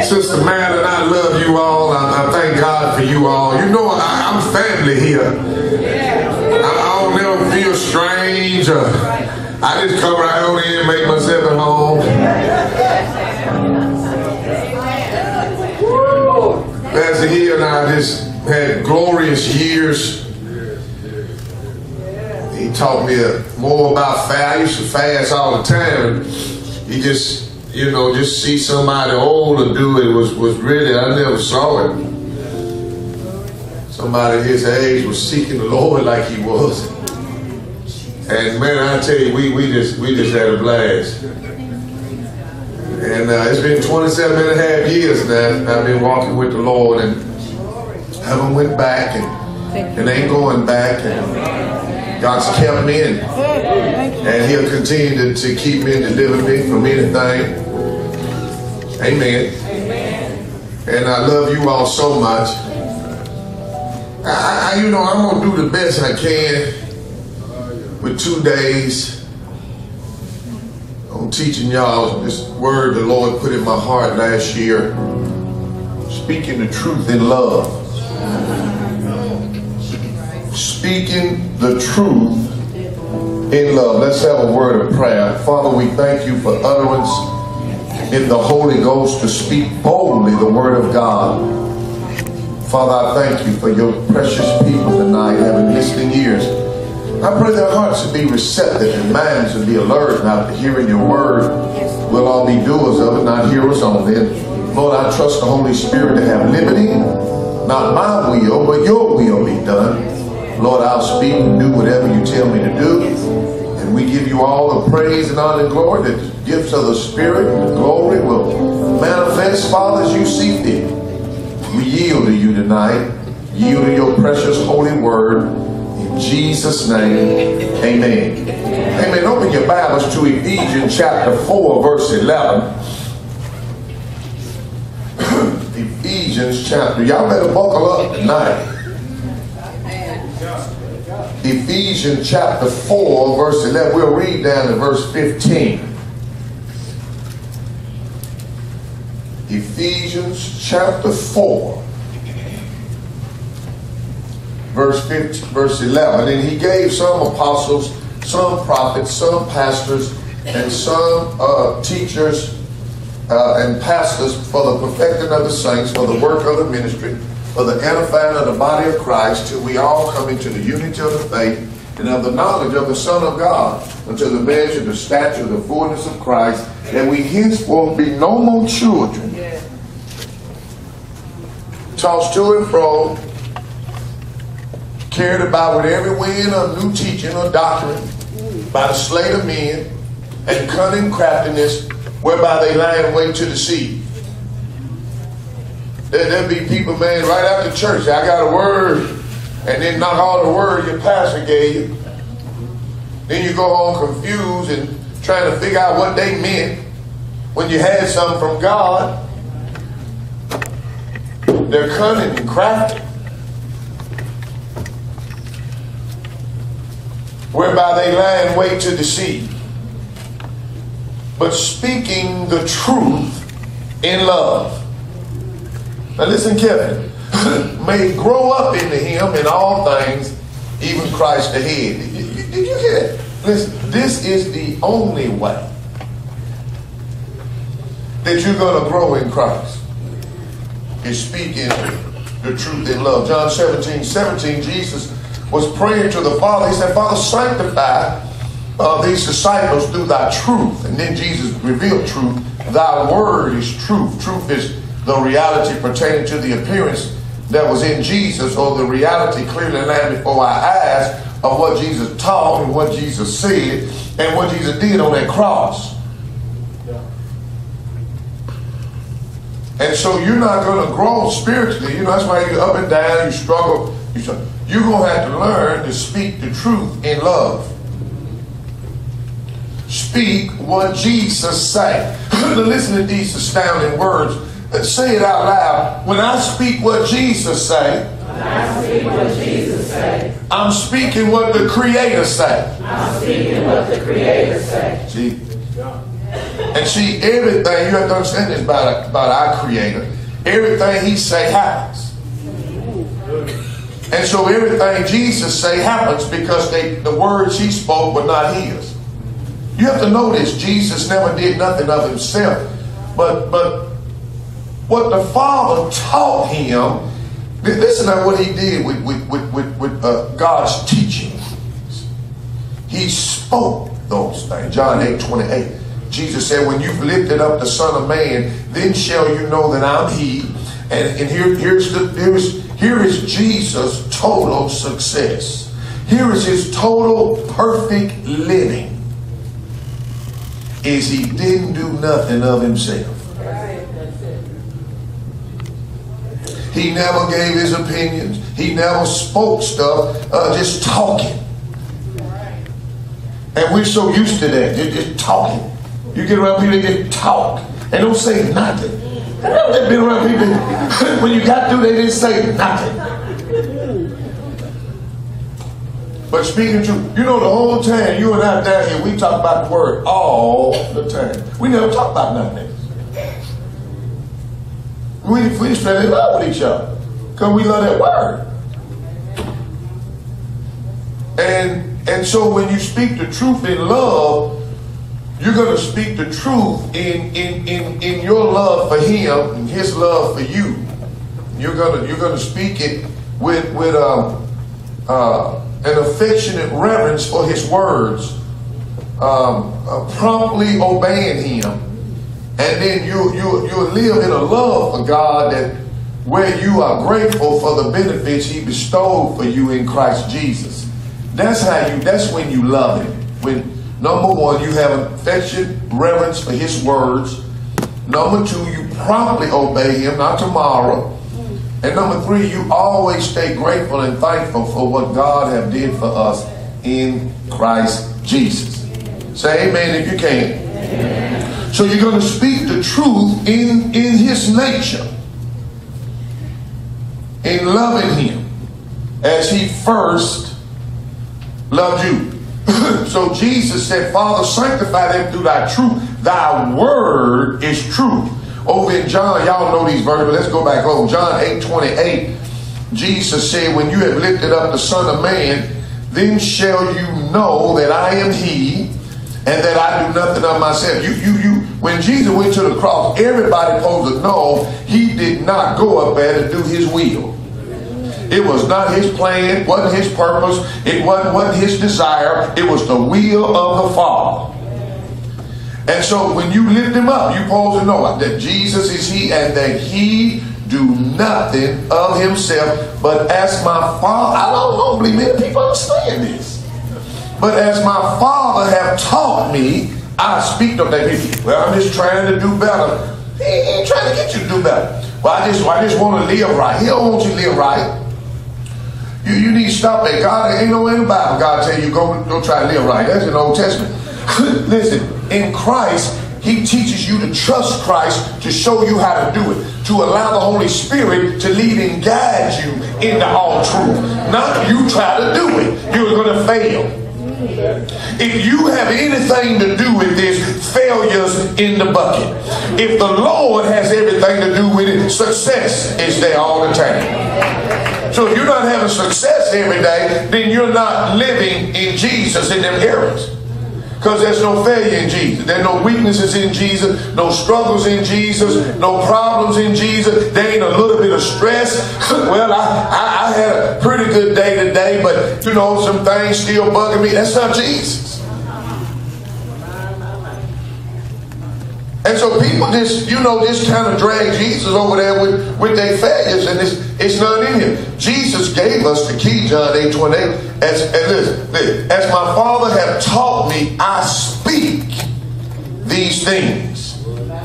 Sister Madeline, I love you all. I thank God for you all. You know, I'm family here. I don't never feel strange. I just come right on in and make myself at home. Pastor Hill and I just had glorious years. He taught me more about fast. I used to fast all the time. He just, you know, just see somebody older do it was really, I never saw it. Somebody his age was seeking the Lord like he was. And man, I tell you, we just had a blast. And it's been 27 and a half years now I've been walking with the Lord, and haven't went back and ain't going back. And God's kept me, and He'll continue to keep me and deliver me from anything. Amen. And I love you all so much. You know, I'm going to do the best I can with 2 days on teaching y'all this word the Lord put in my heart last year. Speaking the truth in love. Speaking the truth in love. Let's have a word of prayer. Father, we thank you for utterance in the Holy Ghost to speak boldly the word of God. Father, I thank you for your precious people tonight having listening ears. I pray their hearts will be receptive and minds will be alert now to hearing your word. We'll all be doers of it, not hearers only. And Lord, I trust the Holy Spirit to have liberty. Not my will, but your will be done. Lord, I'll speak and do whatever you tell me to do. And we give you all the praise and honor and glory that the gifts of the Spirit and the glory will manifest, Father, as you see fit. We yield to you tonight. Yield to your precious holy word. In Jesus' name, amen. Amen. Open your Bibles to Ephesians chapter 4, verse 11. Ephesians chapter. Y'all better buckle up tonight. Ephesians chapter 4, verse 11. We'll read down to verse 15. Ephesians chapter 4, verse 11. And he gave some apostles, some prophets, some pastors, and some teachers and pastors for the perfecting of the saints, for the work of the ministry, for the edifying of the body of Christ, till we all come into the unity of the faith and of the knowledge of the Son of God, unto the measure, the stature, the fullness of Christ, that we henceforth be no more children, tossed to and fro, carried about with every wind of new teaching or doctrine, by the sleight of men, and cunning craftiness, whereby they lie in wait to deceive. There'll be people, man, right after church, I got a word, and then not all the word your pastor gave you. Then you go home confused and trying to figure out what they meant when you had something from God. They're cunning and crafty, whereby they lie in wait to deceive. But speaking the truth in love. Now listen carefully. May grow up into him in all things, even Christ the head. Did you hear that? Listen, this is the only way that you're going to grow in Christ, is speaking the truth in love. John 17:17, Jesus was praying to the Father. He said, Father, sanctify these disciples through thy truth. And then Jesus revealed truth. Thy word is truth. Truth is the reality pertaining to the appearance that was in Jesus, or the reality clearly lying before our eyes of what Jesus taught and what Jesus said and what Jesus did on that cross. And so you're not going to grow spiritually. You know, that's why you're up and down, you struggle. You're going to have to learn to speak the truth in love. Speak what Jesus said. Listen to these astounding words. Say it out loud. When I speak what Jesus say, I'm speaking what the Creator say. I'm speaking what the Creator say. See? And see, everything, you have to understand this about our Creator. Everything He say happens. And so everything Jesus say happens because the words He spoke were not His. You have to know this. Jesus never did nothing of Himself. But what the Father taught Him, listen to what He did with God's teaching. He spoke those things. John 8:28. Jesus said, when you've lifted up the Son of Man, then shall you know that I'm He. And here is Jesus' total success. Here is His total perfect living. Is He didn't do nothing of Himself. He never gave His opinions. He never spoke stuff, just talking. And we're so used to that, just talking. You get around people, they just talk and don't say nothing. They've been around people, when you got through, they didn't say nothing. But speaking truth, you know, the whole time you and I down here, we talk about the word all the time. We never talk about nothing else. We just fell in love with each other because we love that word. And so when you speak the truth in love, you're going to speak the truth in your love for Him and His love for you. You're going to speak it with an affectionate reverence for His words, promptly obeying Him, and then you'll live in a love for God that where you are grateful for the benefits He bestowed for you in Christ Jesus. That's when you love Him. When number one, you have an affectionate reverence for His words. Number two, you promptly obey Him, not tomorrow. And number three, you always stay grateful and thankful for what God have did for us in Christ Jesus. Say amen if you can. Amen. So you're going to speak the truth in His nature. In loving Him as He first loved you. So Jesus said, Father, sanctify them through Thy truth. Thy word is truth. Over in John, y'all know these verses, but let's go back over. John 8:28, Jesus said, when you have lifted up the Son of Man, then shall you know that I am He, and that I do nothing of myself. When Jesus went to the cross, everybody supposed to know He did not go up there to do His will. It was not His plan, wasn't His purpose, it wasn't His desire, it was the will of the Father. And so when you lift Him up, you're supposed to know that Jesus is He and that He do nothing of Himself, but as my Father, I don't believe many people understand this, but as my Father have taught me, I speak to them. Well, I'm just trying to do better. He ain't trying to get you to do better. Well, I just want to live right. He don't want you to live right. You need to stop that. God ain't nowhere in the Bible God tell you go try to live right. That's in the Old Testament. Listen, in Christ, He teaches you to trust Christ, to show you how to do it, to allow the Holy Spirit to lead and guide you into all truth. Not you try to do it. You're going to fail. If you have anything to do with this, failure's in the bucket. If the Lord has everything to do with it, success is there all the time. So if you're not having success every day, then you're not living in Jesus in them areas. Because there's no failure in Jesus. There's no weaknesses in Jesus. No struggles in Jesus. No problems in Jesus. There ain't a little bit of stress. Well, I had a pretty good day today, but you know, some things still bugging me. That's not Jesus. And so people just kind of drag Jesus over there with their failures, and it's not in Him. Jesus gave us the key, John 8:28. As my Father have taught me, I speak these things.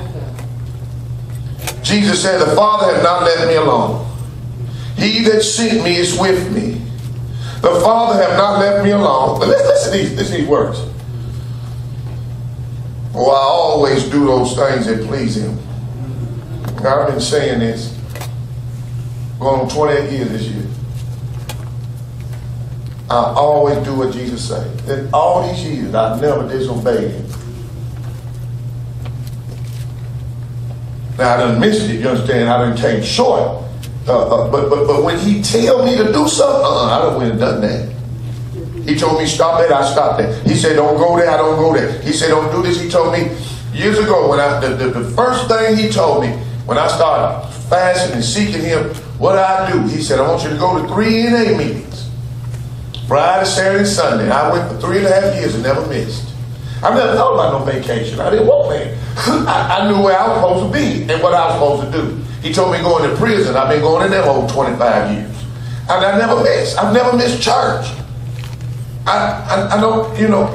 Jesus said, the Father have not left me alone. He that sent me is with me. The Father have not left me alone. But listen to these words. Well, I always do those things that please Him. Now, I've been saying this going on 28 years this year. I always do what Jesus said. In all these years, I never disobeyed Him. Now I done missed it, you understand? I done came short. But when he tell me to do something, I done went and done that. He told me stop that, I stopped that. He said don't go there, I don't go there. He said don't do this. He told me years ago when the first thing he told me when I started fasting and seeking him, what I do? He said I want you to go to 3 NA meetings, Friday, Saturday, Sunday. I went for 3.5 years and never missed. I never thought about no vacation. I didn't want that. I knew where I was supposed to be and what I was supposed to do. He told me going to prison. I've been going in there over 25 years. And I never missed. I've never missed church. I don't, you know,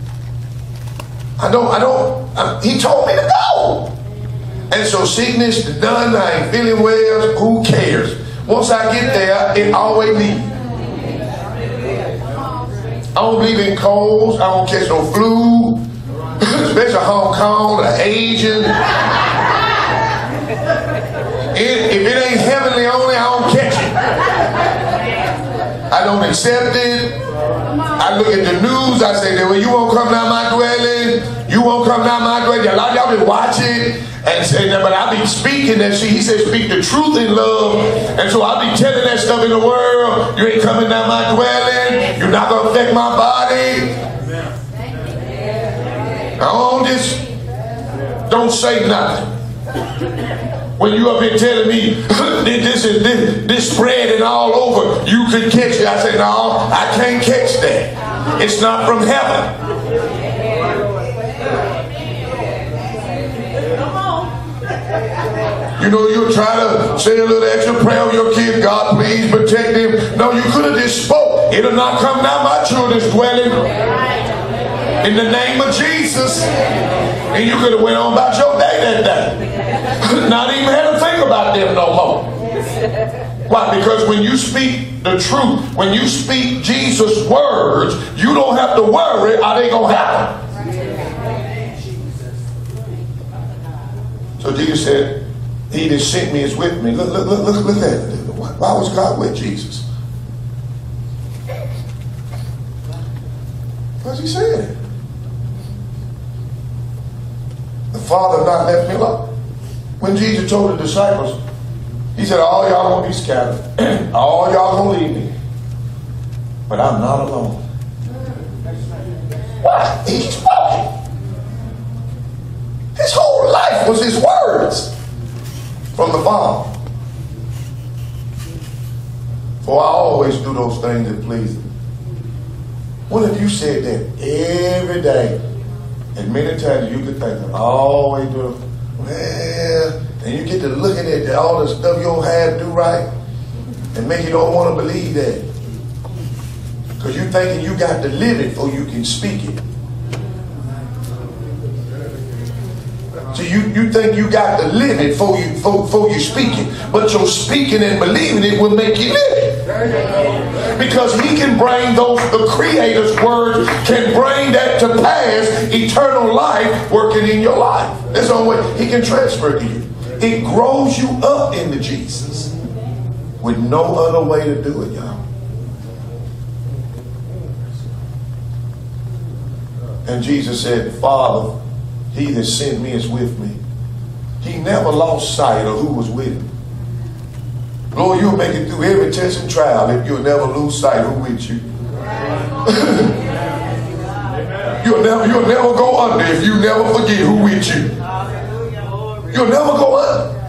he told me to go. And so sickness is done, I ain't feeling well, who cares? Once I get there, it always leaves. I don't believe in colds, I don't catch no flu, especially Hong Kong or Asian. If it ain't heavenly only, I don't catch it. I don't accept it. I look at the news, I say, well, you won't come down my dwelling. You won't come down my dwelling. A lot of y'all been watching and saying that, but I be speaking that shit. He said, speak the truth in love. And so I be telling that stuff in the world. You ain't coming down my dwelling. You're not going to affect my body. Don't say nothing. When you have been telling me this spreading all over, you could catch it. I say, no, I can't catch that. It's not from heaven. You know, you try to say a little extra prayer of your kids. God, please protect them. No, you could have just spoke. It'll not come down my children's dwelling. In the name of Jesus. And you could have went on about your day that day. Not even had to think about them no more. Why? Because when you speak the truth, when you speak Jesus' words, you don't have to worry, are they going to happen? So Jesus said, he that sent me is with me. Look at it. Why was God with Jesus? Because he said, the Father not left me alone. When Jesus told the disciples, he said, all y'all gonna be scattered. All y'all gonna leave me. But I'm not alone. Why? He spoke. His whole life was his words from the Father. For I always do those things that please him. When have you said that every day? And many times you could think, I always do it. Well, and you get to looking at all the stuff you don't have to do right and make you don't want to believe that. Because you're thinking you got to live it before you can speak it. So you think you got to live it before you speak it. But your speaking and believing it will make you live it. Because he can bring the Creator's word can bring that to pass, eternal life working in your life. That's the only way he can transfer to you. It grows you up into Jesus with no other way to do it, y'all. And Jesus said, Father, he that sent me is with me. He never lost sight of who was with him. Lord, you'll make it through every test and trial if you'll never lose sight of who with you. You'll never go under if you never forget who with you. You'll never go under.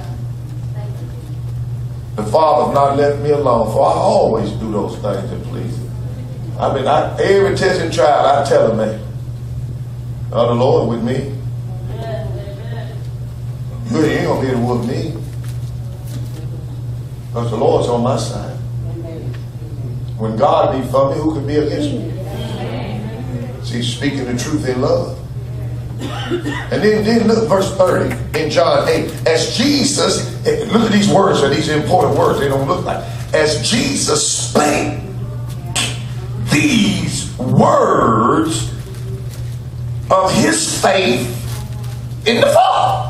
The Father not left me alone, for I always do those things that please him. Every test and trial, I tell him, man, the Lord with me. You ain't going to be able to whoop me. Because the Lord's on my side. When God be for me, who can be against me? See, speaking the truth in love. And then look, verse 30 in John 8. As Jesus, look at these words, are these important words. They don't look like. As Jesus spake these words of his faith in the Father.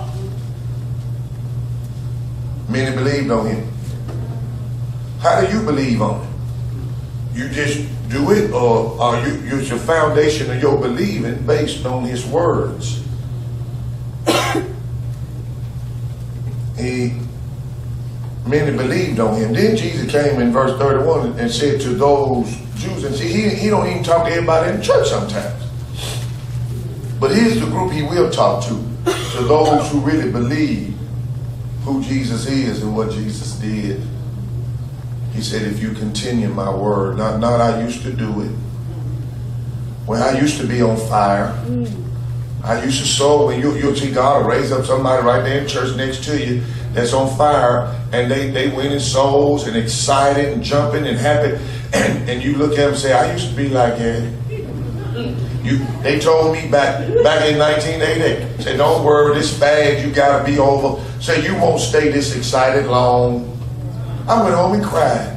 Many believed on him. How do you believe on it? You just do it, or are use your foundation of your believing based on his words? many believed on him. Then Jesus came in verse 31 and said to those Jews, and see, he don't even talk to everybody in the church sometimes. But here's the group he will talk to those who really believe who Jesus is and what Jesus did. He said, if you continue my word, not I used to do it. Well, I used to be on fire. I used to sow, and you'll see God will raise up somebody right there in church next to you that's on fire, and they winning souls and excited and jumping and happy, and you look at them and say, I used to be like that. They told me back in 1988, said, don't worry, this fad, you got to be over. Say, you won't stay this excited long. I went home and cried.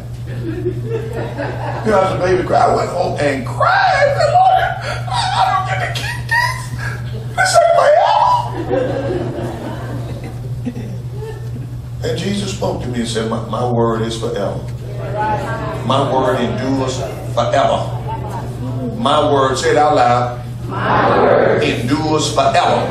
I was a baby cry. I went home and cried. I said, Lord, I don't get to keep this. This ain't forever. And Jesus spoke to me and said, my word is forever. My word endures forever. My word, say it out loud. My word endures forever.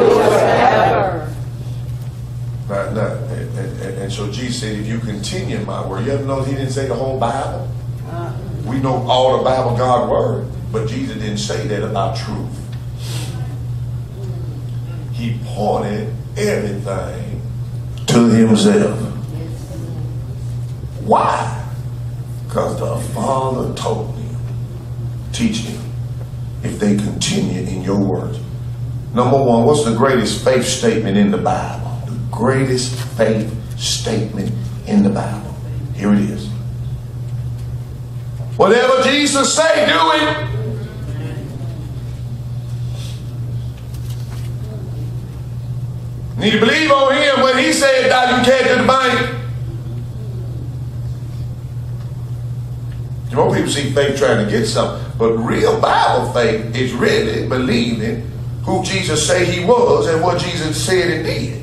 And so Jesus said, if you continue in my word, you ever know he didn't say the whole Bible? We know all the Bible, God's word, but Jesus didn't say that about truth. He pointed everything to himself. Why? Because the Father told me, teach him if they continue in your words. Number one, what's the greatest faith statement in the Bible? The greatest faith statement in the Bible. Here it is. Whatever Jesus say, do it. Need to believe on him when he said that you can't do the bank. Most people see faith trying to get something, but real Bible faith is really believing who Jesus said he was and what Jesus said and did.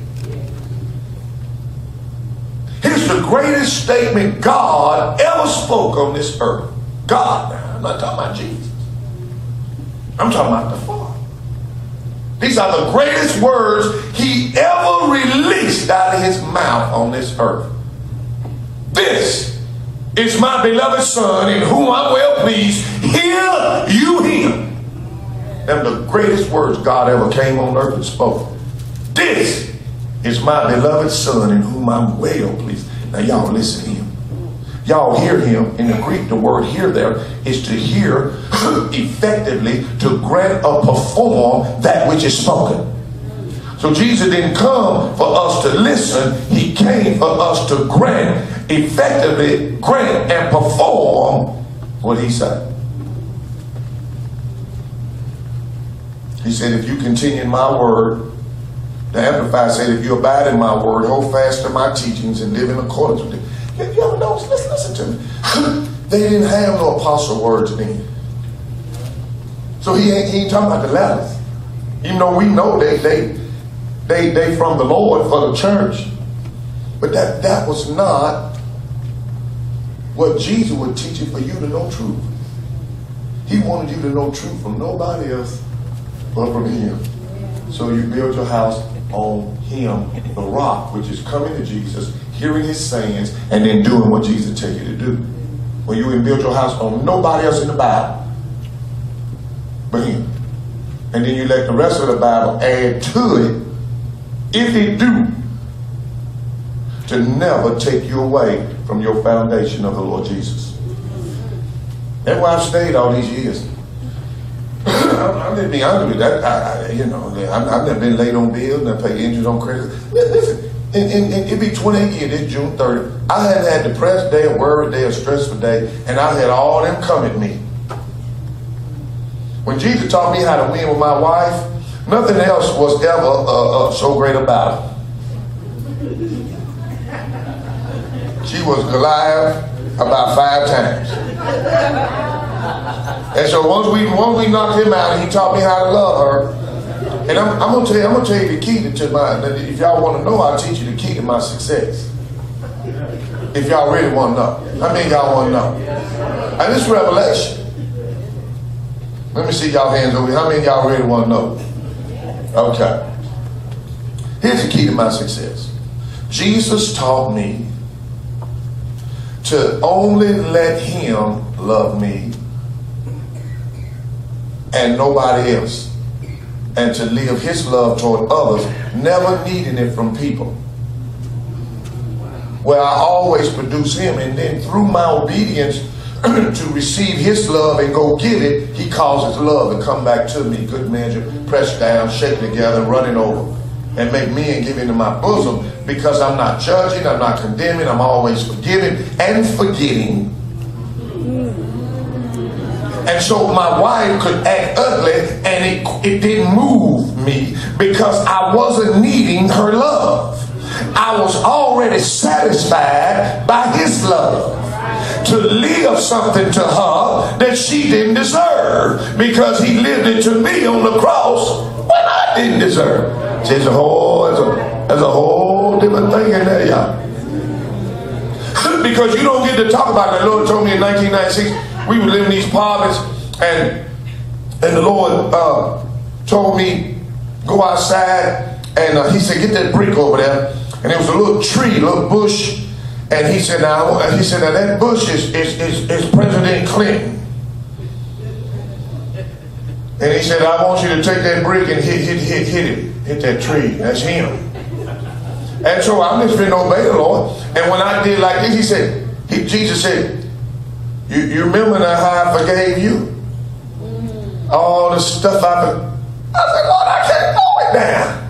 Here's the greatest statement God ever spoke on this earth. God, now, I'm not talking about Jesus. I'm talking about the Father. These are the greatest words he ever released out of his mouth on this earth. This is my beloved Son in whom I'm well pleased. Hear you him. Them the greatest words God ever came on earth and spoke. This is my beloved Son in whom I'm well pleased. Now y'all listen to him. Y'all hear him. In the Greek, the word hear there is to hear effectively, to grant or perform that which is spoken. So Jesus didn't come for us to listen. He came for us to grant, effectively grant and perform what he said. He said, if you continue in my word, the Amplified said, if you abide in my word, hold fast to my teachings and live in accordance with it. You ever notice? Listen to me. They didn't have no apostle words then. So he ain't talking about the letters. Even though we know they from the Lord for the church. But that was not what Jesus would teach you for you to know truth. He wanted you to know truth from nobody else but from him. So you build your house on him, the rock, which is coming to Jesus, hearing his sayings, and then doing what Jesus tells you to do. When you build your house on nobody else in the Bible but him. And then you let the rest of the Bible add to it, if it do, to never take you away from your foundation of the Lord Jesus. That's why I've stayed all these years. I'm going to be honest with that. I've never been late on bills, never paid interest on credit. Listen, it'd be 28 years, this June 30th. I hadn't had a depressed day, a worried day, a stressful day, and I had all them come at me. When Jesus taught me how to win with my wife, nothing else was ever so great about her. She was Goliath about 5 times. And so once we knocked him out, and he taught me how to love her. And I'm gonna tell you the key to my. If y'all want to know, I'll teach you the key to my success. If y'all really want to know, how many of y'all want to know? And this revelation. Let me see y'all hands over here. How many of y'all really want to know? Okay. Here's the key to my success. Jesus taught me to only let him love me and nobody else, and to live his love toward others, never needing it from people. Where I always produce him, and then through my obedience to receive his love and go give it, he causes love to come back to me, good measure, pressed down, shaken together, running over, and make me and give into my bosom, because I'm not judging, I'm not condemning, I'm always forgiving and forgetting. And so my wife could act ugly and it didn't move me, because I wasn't needing her love. I was already satisfied by his love. To live something to her that she didn't deserve, because he lived it to me on the cross when I didn't deserve. See, there's a whole different thing in there, y'all. Because you don't get to talk about it. The Lord told me in 1996, we were living in these apartments, and the Lord told me, go outside, and he said, get that brick over there. And there was a little tree, a little bush, and he said, now that bush is President Clinton. And he said, I want you to take that brick and hit that tree. That's him. And so I'm just going to obey the Lord. And when I did like this, Jesus said, you remember now how I forgave you? All the stuff I said, Lord, I can't go it down.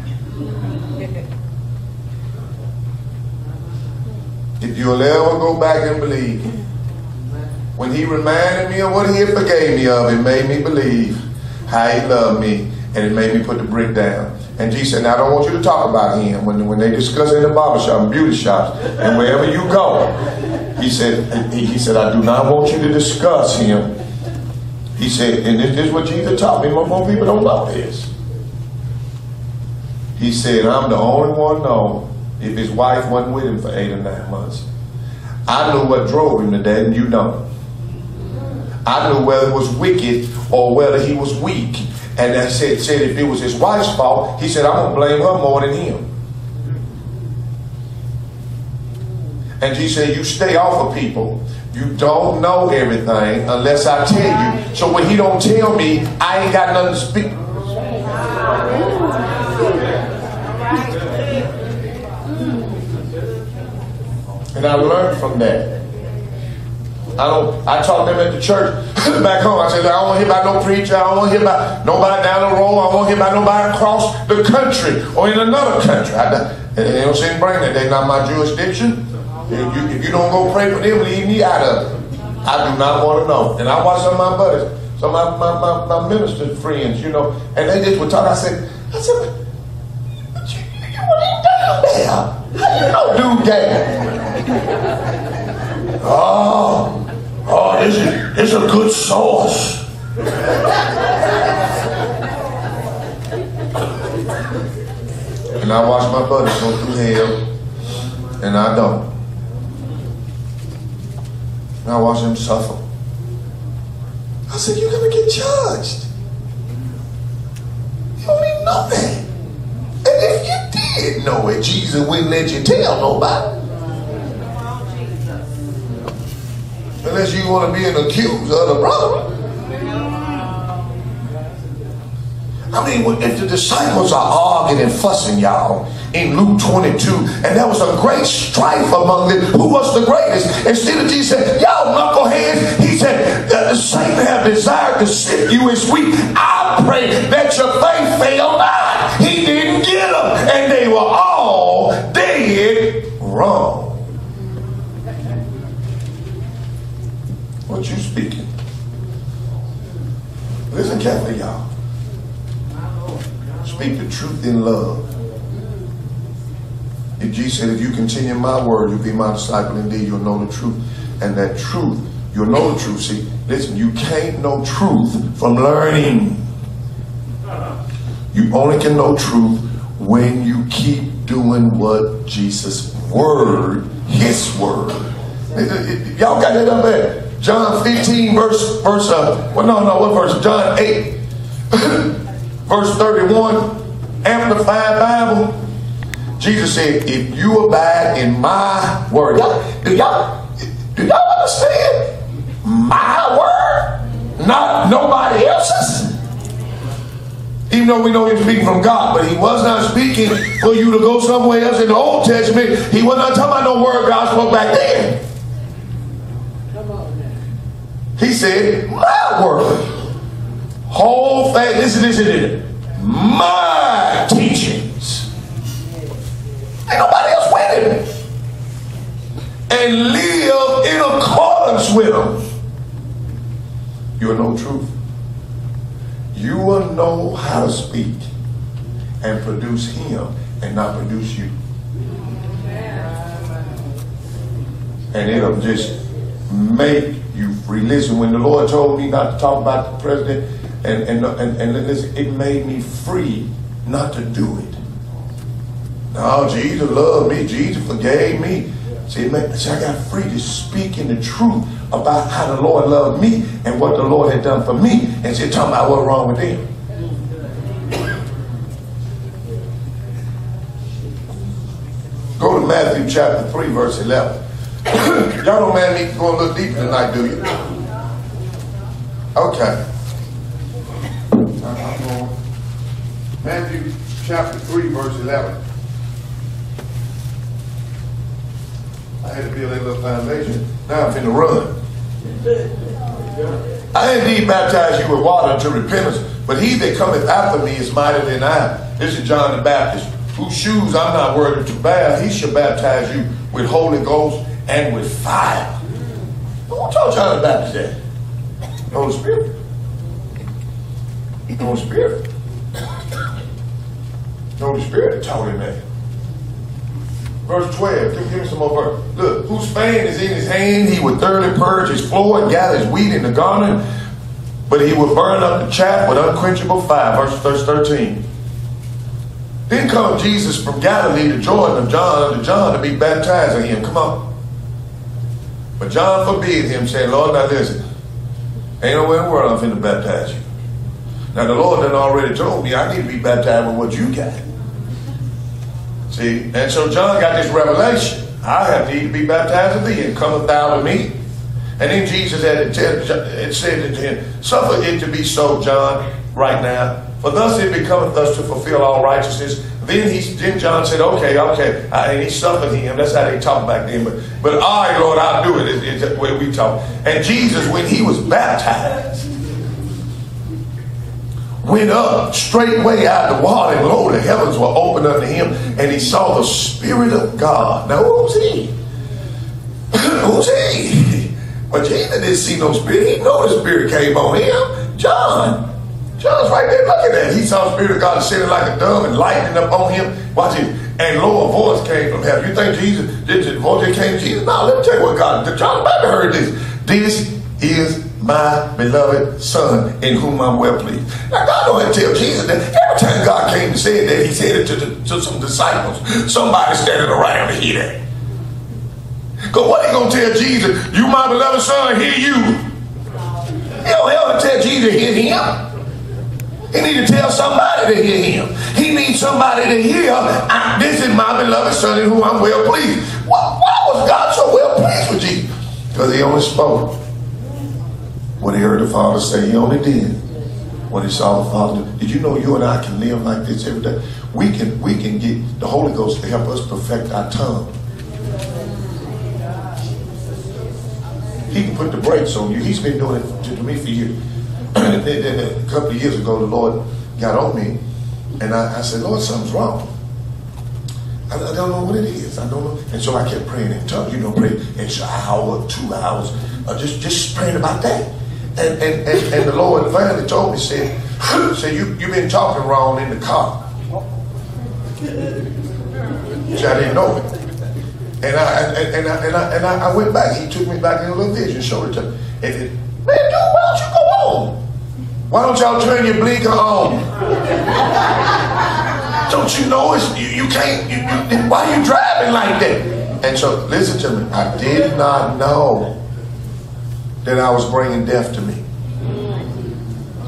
If you'll ever go back and believe, when he reminded me of what he had forgave me of, it made me believe how he loved me, and it made me put the brick down. And Jesus said, now I don't want you to talk about him when they discuss it in the barbershop and beauty shops and wherever you go. He said, I do not want you to discuss him. He said, and this is what Jesus taught me. More people don't know this. He said, I'm the only one know if his wife wasn't with him for 8 or 9 months. I knew what drove him to that, and you don't. I knew whether it was wicked or whether he was weak. And I said if it was his wife's fault, he said, I'm going to blame her more than him. And he said, you stay off of people. You don't know everything unless I tell you. So when he don't tell me, I ain't got nothing to speak. And I learned from that. I taught them at the church back home. I said, I don't want to hear about no preacher. I don't want to hear about nobody down the road. I don't want to hear about nobody across the country or in another country. They don't seem to bring that. They're not my jurisdiction. If you don't go pray for them, leave me out of it. I do not want to know. And I watched some of my buddies, some of my minister friends, and they just would talk. I said, what you down there? How you know dude gay? Oh, this is a good source. And I watch my buddies go through hell, and I don't. And I watch them suffer. I said, you're going to get judged. You don't even know that. And if you did know it, Jesus wouldn't let you tell nobody. Unless you want to be an accuser of the brother. I mean, if the disciples are arguing and fussing, y'all, in Luke 22, and there was a great strife among them, who was the greatest? Instead of Jesus said, y'all knuckleheads, he said, Satan have desired to sift you as wheat. I pray that your faith fail not. He didn't get them, and they were all dead wrong. What you speaking? Listen carefully, y'all. Speak the truth in love. If Jesus said, if you continue in my word, you'll be my disciple indeed. You'll know the truth. And that truth, you'll know the truth. See, listen, you can't know truth from learning. You only can know truth when you keep doing what Jesus' word, his word. Y'all got that up there? John 15 what verse? John 8 verse 31, Amplified Bible. Jesus said, if you abide in my word. Do y'all understand? My word, not nobody else's. Even though we know he's speaking from God, but he was not speaking for you to go somewhere else. In the Old Testament, he was not talking about no word God spoke back then. He said, my word. Whole fact, listen. My teachings. Ain't nobody else winning. And live in accordance with them. You'll know truth. You will know how to speak and produce him and not produce you. And it'll just make you free. Listen, when the Lord told me not to talk about the president, and listen, it made me free not to do it. No, Jesus loved me. Jesus forgave me. See, I got free to speak in the truth about how the Lord loved me and what the Lord had done for me, and she's talking about what's wrong with them. Go to Matthew chapter 3, verse 11. Y'all don't mind me going a little deeper tonight, do you? Okay. Matthew chapter 3, verse 11. I had to build that little foundation. Now I'm finna run. I indeed baptize you with water unto repentance, but he that cometh after me is mightier than I. This is John the Baptist, whose shoes I'm not worthy to bear. He shall baptize you with Holy Ghost and with fire. Who told John the Baptist that? The Holy Spirit. The Holy Spirit. The Holy Spirit told him that. Verse 12. Give me some more verse. Look, whose fan is in his hand, he would thoroughly purge his floor and gather his wheat in the garner, but he would burn up the chaff with unquenchable fire. Verse 13. Then come Jesus from Galilee to Jordan of John unto John to be baptized of him. Come on. But John forbid him, saying, Lord, now listen, ain't nowhere in the world I'm finna baptize you. Now the Lord done already told me I need to be baptized with what you got. See, and so John got this revelation. I have need to be baptized of thee, and cometh thou to me. And then Jesus had said unto him, suffer it to be so, John, right now. For thus it becometh us to fulfill all righteousness. Then John said, okay. And he suffered him. That's how they talk back then. But all right, Lord, I'll do it. It's the way we talk. And Jesus, when he was baptized, went up straightway out of the water, and lo, the heavens were opened unto him, and he saw the Spirit of God. Now, who's he? Who's he? But Jesus didn't see no Spirit. He know the Spirit came on him. John's right there looking at it. He saw the Spirit of God descending like a dove and lightning up on him. Watch it. And lo, a voice came from heaven. You think Jesus, did the voice that came to Jesus? No, let me tell you what God did. John the Baptist heard this. This is my beloved Son, in whom I'm well pleased. Now, God don't have to tell Jesus that. Every time God came and said that, he said it to some disciples. Somebody standing around to hear that. Because what he going to tell Jesus? You, my beloved Son, hear you. He don't ever tell Jesus to hear him. He need to tell somebody to hear him. He needs somebody to hear, this is my beloved Son, in whom I'm well pleased. Why was God so well pleased with Jesus? Because he only spoke what he heard the Father say. He only did what he saw the Father do. Did you know you and I can live like this every day? We can get the Holy Ghost to help us perfect our tongue. He can put the brakes on you. He's been doing it to me for years. And then a couple of years ago, the Lord got on me, and I said, Lord, something's wrong. I don't know what it is. I don't know. And so I kept praying in tongues. You know, praying an hour, 2 hours, just praying about that. And the Lord finally told me, said you've been talking wrong in the car. Which I didn't know it. And I went back. He took me back in a little vision, showed it to me. And man, dude, why don't you go home? Why don't y'all turn your blinker on? Don't you know you can't? Why are you driving like that? And so listen to me. I did not know that I was bringing death to me.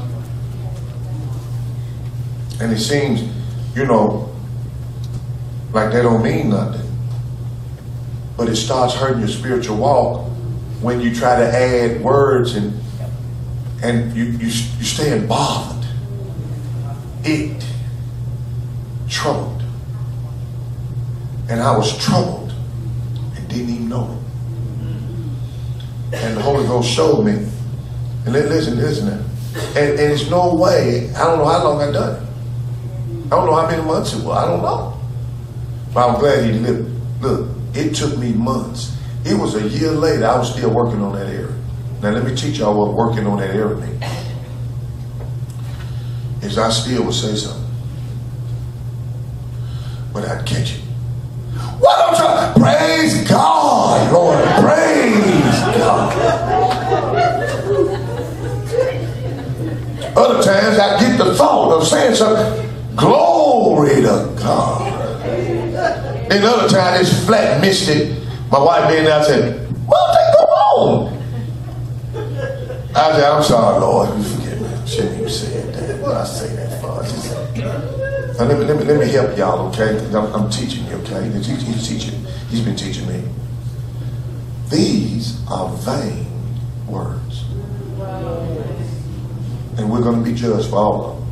And it seems, like they don't mean nothing. But it starts hurting your spiritual walk when you try to add words and you staying bothered. It troubled. And I was troubled and didn't even know it. And the Holy Ghost showed me. And listen now. And there's no way, I don't know how long I done it. I don't know how many months it was. I don't know. But I'm glad he lived. Look, it took me months. It was a year later, I was still working on that area. Now let me teach y'all what working on that area means. Is I still would say something, but I'd catch it. What I'm trying, praise God, Lord, praise God. Other times I get the thought of saying something, glory to God. And other times it's flat, missed it. My wife being there said, well, take go home. I said, I'm sorry, Lord, you forgive me. I shouldn't even say that. What I say that for? Now, let me help y'all, okay? I'm teaching you, okay? He's teaching. He's been teaching me. These are vain words. And we're going to be judged for all of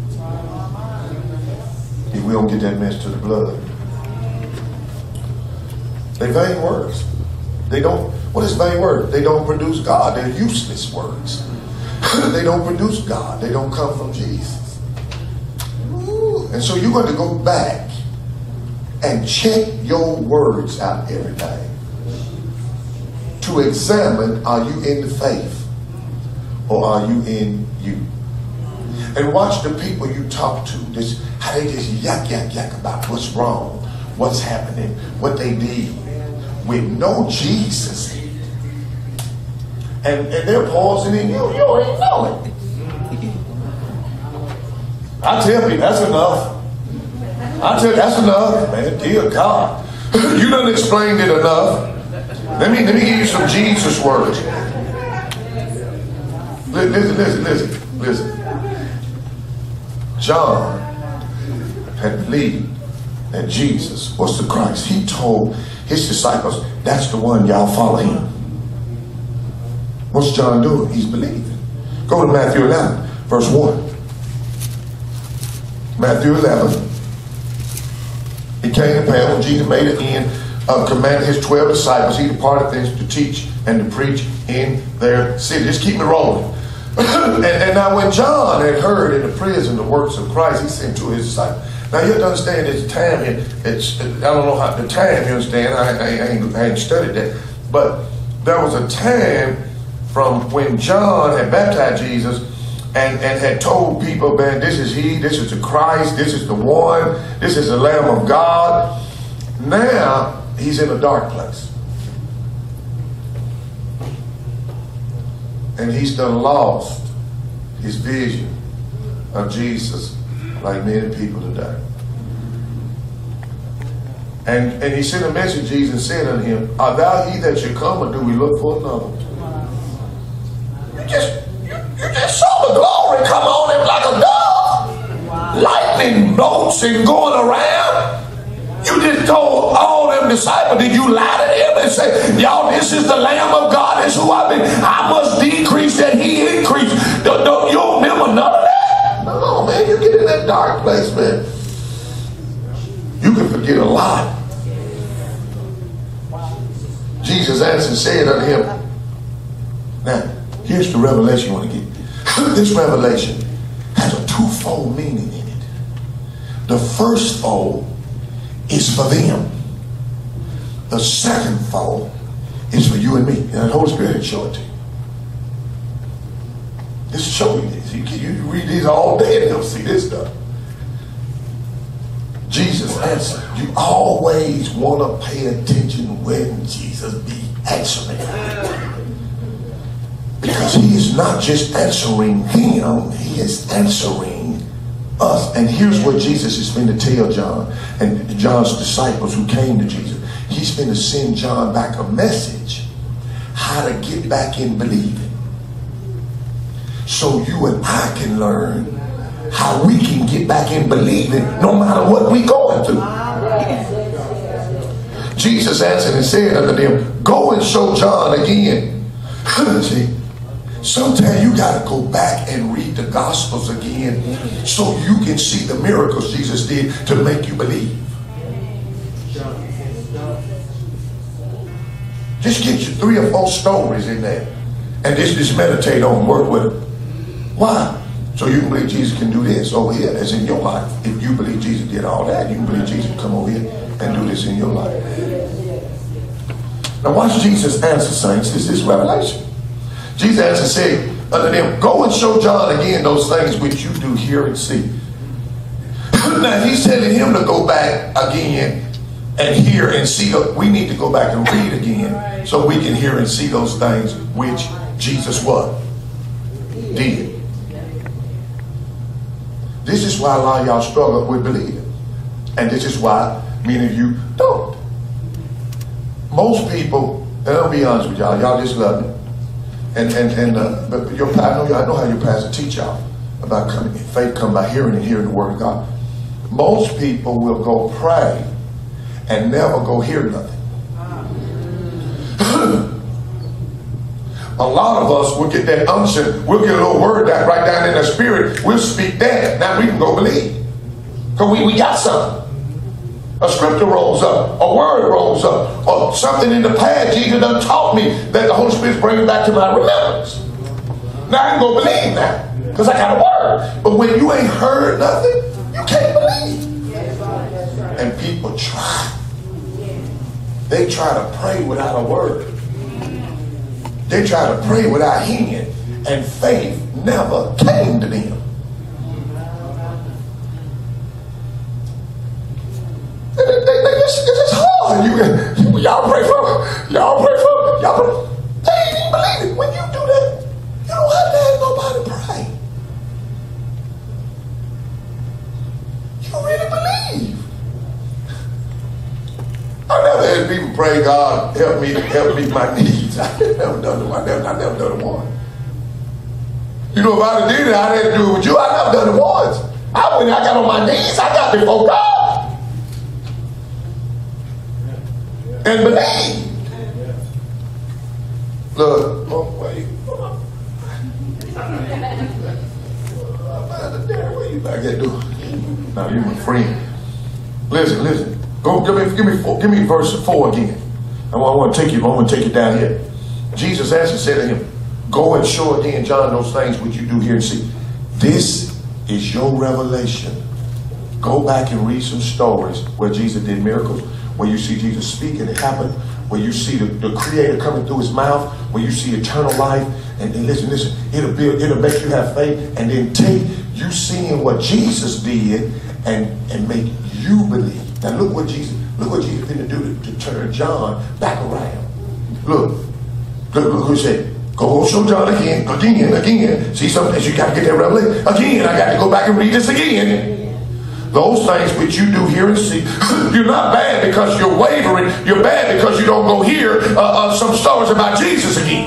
them. If we don't get that mess to the blood. They're vain words. They don't, what is vain word? They don't produce God. They're useless words. They don't produce God. They don't come from Jesus. And so you're going to go back and check your words out every day to examine, are you in the faith or are you in you? And watch the people you talk to, this, how they just yak about what's wrong, what's happening, what they did with no Jesus in it. And they're pausing in you. You don't even know it. I tell you, that's enough. I tell you, that's enough, man. Dear God. You done explained it enough. Let me give you some Jesus words. Listen. John had believed that Jesus was the Christ. He told his disciples, that's the one, y'all follow him. What's John doing? He's believing. Go to Matthew 11, verse 1. Matthew 11. It came to pass when Jesus made an end of commanding his 12 disciples, he departed thence to teach and to preach in their city. Just keep me rolling. and now when John had heard in the prison the works of Christ, he sent to his disciples. Now you have to understand this time here. I don't know how the time, you understand. I ain't studied that. But there was a time from when John had baptized Jesus and had told people, man, this is he, this is the Christ, this is the one, this is the Lamb of God. Now he's in a dark place. And he's done lost his vision of Jesus like many people today. And he sent a message, Jesus said unto him, art thou he that should come, or do we look for another? You just saw the glory come on him like a dove. Wow. Lightning bolts and going around. You just told all them disciples, did you lie to them and say, y'all, this is the Lamb of God, this is who I've been. I must decrease that he increase. You don't remember none of that? No, man, you get in that dark place, man. You can forget a lot. Jesus answered and said unto him, now, here's the revelation you want to get. This revelation has a twofold meaning in it. The first fold is for them. The second fold is for you and me. And the Holy Spirit will show it to you. This will show you this. You read these all day and you'll see this stuff. Jesus answered. You always want to pay attention when Jesus be answering. Because he is not just answering him, he is answering us. And here's what Jesus is going to tell John and John's disciples who came to Jesus. He's going to send John back a message how to get back in believing. So you and I can learn how we can get back in believing no matter what we're going through. Jesus answered and said unto them, go and show John again. See, sometimes you got to go back and read the Gospels again so you can see the miracles Jesus did to make you believe. Just get you 3 or 4 stories in there and just meditate on, work with them. Why? So you can believe Jesus can do this over here that's in your life. If you believe Jesus did all that, you can believe Jesus can come over here and do this in your life. Now watch Jesus answer, saints. This is Revelation. Jesus answered and said unto them, go and show John again those things which you do hear and see. Now he's telling him to go back again and hear and see. We need to go back and read again so we can hear and see those things which Jesus what? Did. This is why a lot of y'all struggle with believing. And this is why many of you don't. Most people, and I'll be honest with y'all, y'all just love me. But your, I know how your pastor teach y'all about coming. Faith come by hearing and hearing the word of God. Most people will go pray and never go hear nothing. A lot of us will get that unction. We'll get a little word that right down in the spirit. We'll speak that. Now we can go believe. Because we got something. A scripture rolls up. A word rolls up. Or something in the past Jesus done taught me that the Holy Spirit's bringing back to my remembrance. Now I can go believe that. Because I got a word. But when you ain't heard nothing, you can't believe. And people try. They try to pray without a word. They try to pray without hearing, and faith never came to them. It's hard. Y'all pray for. They ain't even believe it. When you do that, you don't have to have nobody pray. You really believe. I never had people pray, God, help me my needs. I never done it. I never done it once. You know, if I did it, I'd have to do it with you. I never done it once. I got on my knees. I got before God. And believe. Look, oh, wait. What you back there doing? Now, you're my friend. Listen. Go give me verse 4 again. I want to take you down here. Jesus answered and said to him, go and show again John those things which you do hear and see. This is your revelation. Go back and read some stories where Jesus did miracles, where you see Jesus speak and it happened, where you see the Creator coming through his mouth, where you see eternal life. And listen, it'll make you have faith, and then take you seeing what Jesus did and make you believe. Now look what Jesus didn't do to turn John back around. Look who said, go show John again. See something, you got to get that revelation. Again, I got to go back and read this again. Those things which you do hear and see. You're not bad because you're wavering. You're bad because you don't go hear some stories about Jesus again.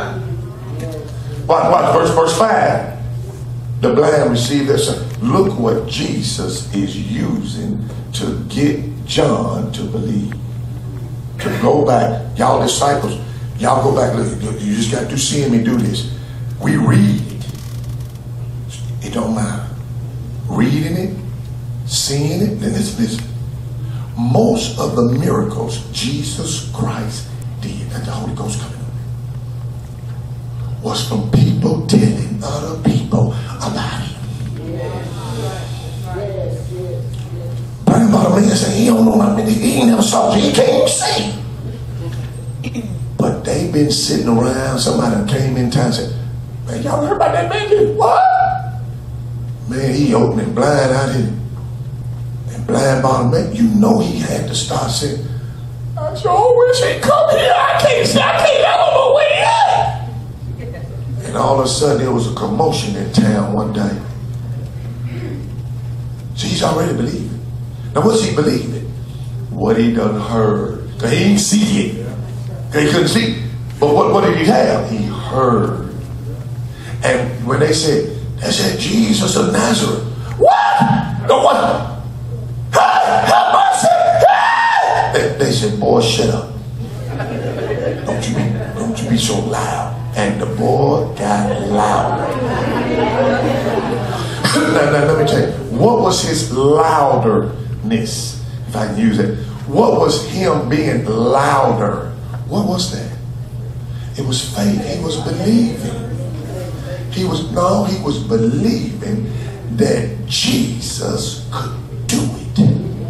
Watch verse 5. The blind receive their sight. Look what Jesus is using to get John to believe. To go back. Y'all disciples, y'all go back. Look, you just got to see me do this. We read. It don't matter. Reading it, seeing it, then listen. Most of the miracles Jesus Christ did, and the Holy Ghost coming on, was from people telling other people about him. Brian Bartimaeus said he don't know nothing. He ain't never saw you. He can't even see. But they've been sitting around. Somebody came in town and said, man, y'all heard about that man? What? Man, he opening blind out here. And blind Bartimaeus, you know he had to start saying, I sure wish he'd come here. I don't know where he at. And all of a sudden there was a commotion in town one day. See, he's already believing. Now what's he believing? What he done heard. Because he didn't see it. Because he couldn't see it. But what did he have? He heard. And when they said Jesus of Nazareth. What? No what? Hey, have mercy! Hey! They said, boy, shut up. Don't you be so loud. And the boy got louder. now, let me tell you, what was his louderness? If I can use it. What was him being louder? What was that? It was faith. He was believing. He was believing that Jesus could do it.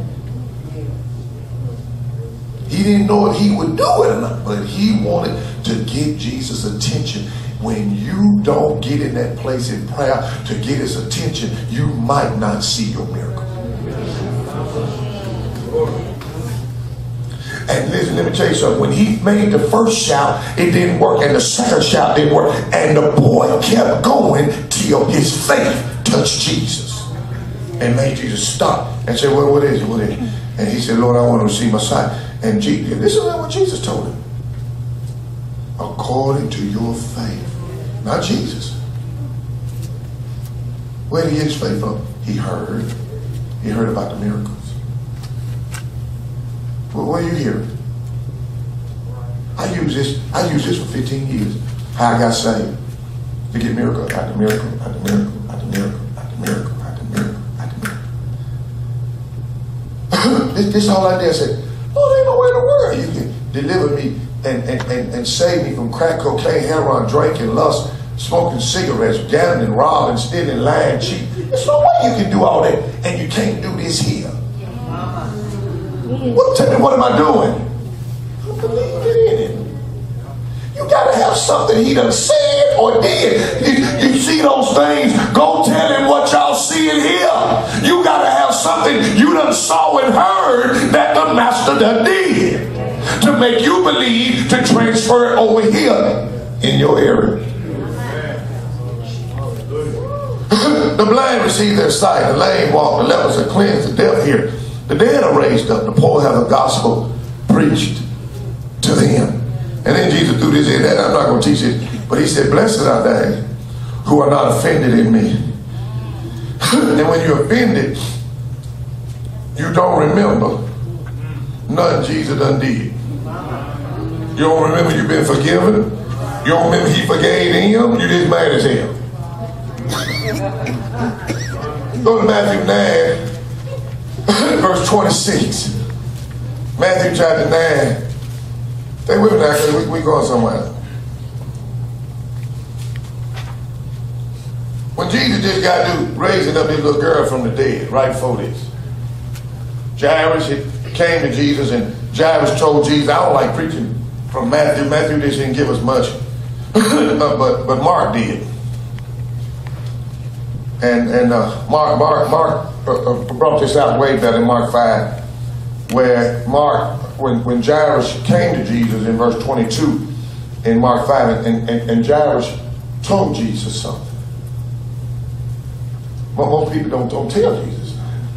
He didn't know if he would do it or not, but he wanted to get Jesus' attention. When you don't get in that place in prayer to get his attention, you might not see your miracle. And listen, let me tell you something. When he made the first shout, it didn't work. And the second shout didn't work. And the boy kept going till his faith touched Jesus. And made Jesus stop and say, well, what is it? What is it? And he said, Lord, I want to receive my sight. And this is not what Jesus told him. According to your faith. Not Jesus. Where did he get his faith from? He heard. He heard about the miracles. Well, what are you hearing? I use this for 15 years. How I got saved. To get miracle after miracle after miracle after miracle after miracle after miracle after miracle. This all I did. I said, Lord, ain't no way in the world you can deliver me and save me from crack cocaine, heroin, drinking, lust, smoking cigarettes, gambling, robbing, stealing, lying, cheating. There's no way you can do all that and you can't do this here. Tell me, what am I doing? I'm believing in it. You got to have something he done said or did. You see those things, go tell him what y'all see in here. You got to have something you done saw and heard that the master done did to make you believe to transfer it over here in your area. The blind receive their sight, the lame walk, the lepers are cleansed, the deaf hear. The dead are raised up. The poor have the gospel preached to them. And then Jesus threw this in there. I'm not going to teach it. But he said, blessed are they who are not offended in me. And when you're offended, you don't remember nothing Jesus done did. You don't remember you've been forgiven. You don't remember he forgave him. You just mad as hell. Go to Matthew 9. Verse 26. Matthew chapter 9. Stay with me now because we going somewhere. When Jesus just got through raising up his little girl from the dead, right before this, Jairus came to Jesus and Jairus told Jesus, I don't like preaching from Matthew. Matthew didn't give us much, but Mark did. And Mark brought this out way better in Mark 5, where when Jairus came to Jesus in verse 22 in Mark 5, and Jairus told Jesus something. Well, most people don't tell Jesus.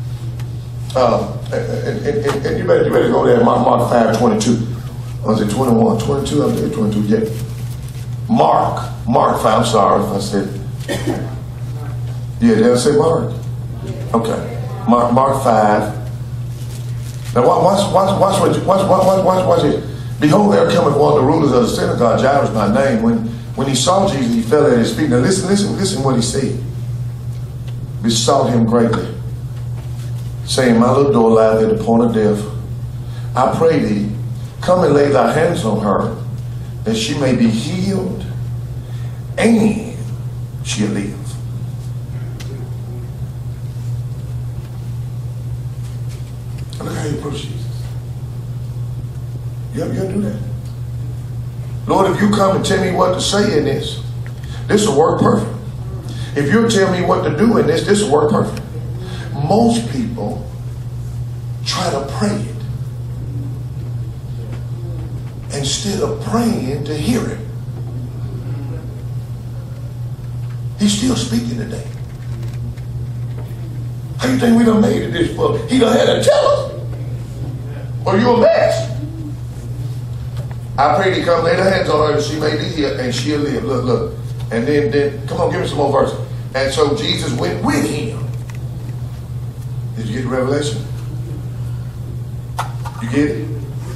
And you better go there, Mark 5, 22. Was it 21? 22? I'm there, 22, yeah. Mark 5, I'm sorry if I said... Yeah, did I say Mark? Okay. Mark 5. Now watch it. Behold, there cometh one of the rulers of the synagogue, Jairus by name. When he saw Jesus, he fell at his feet. Now listen what he said. Besought him greatly, saying, my little daughter lieth at the point of death. I pray thee, come and lay thy hands on her, that she may be healed, and she'll live. Look how you approach Jesus. You ever do that? Lord, if you come and tell me what to say in this will work perfect. If you tell me what to do in this will work perfect. Most people try to pray it instead of praying to hear it. He's still speaking today. How you think we done made it this far? He done had to tell us. Or you a mess. I pray he come lay the hands on her and she may be healed and she'll live. Look. And then come on, give me some more verses. And so Jesus went with him. Did you get the revelation? You get it?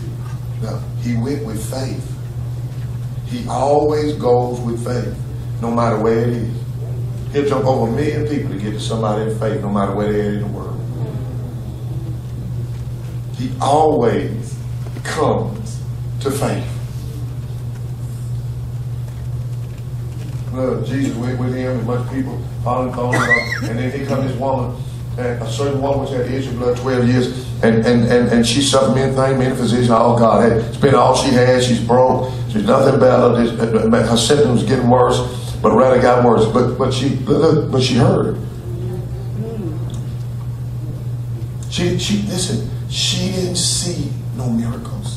No, he went with faith. He always goes with faith, no matter where it is. He'll jump over 1 million people to get to somebody in faith, no matter where they're at in the world. He always comes to faith. Look, Jesus went with him and much people following him. And then here comes this woman, and a certain woman which had the issue of blood 12 years, and she suffered many things, many physicians, all God had spent all she had, she's broke, she's nothing better, her symptoms getting worse, but rather got worse. But she heard. Listen, she didn't see no miracles.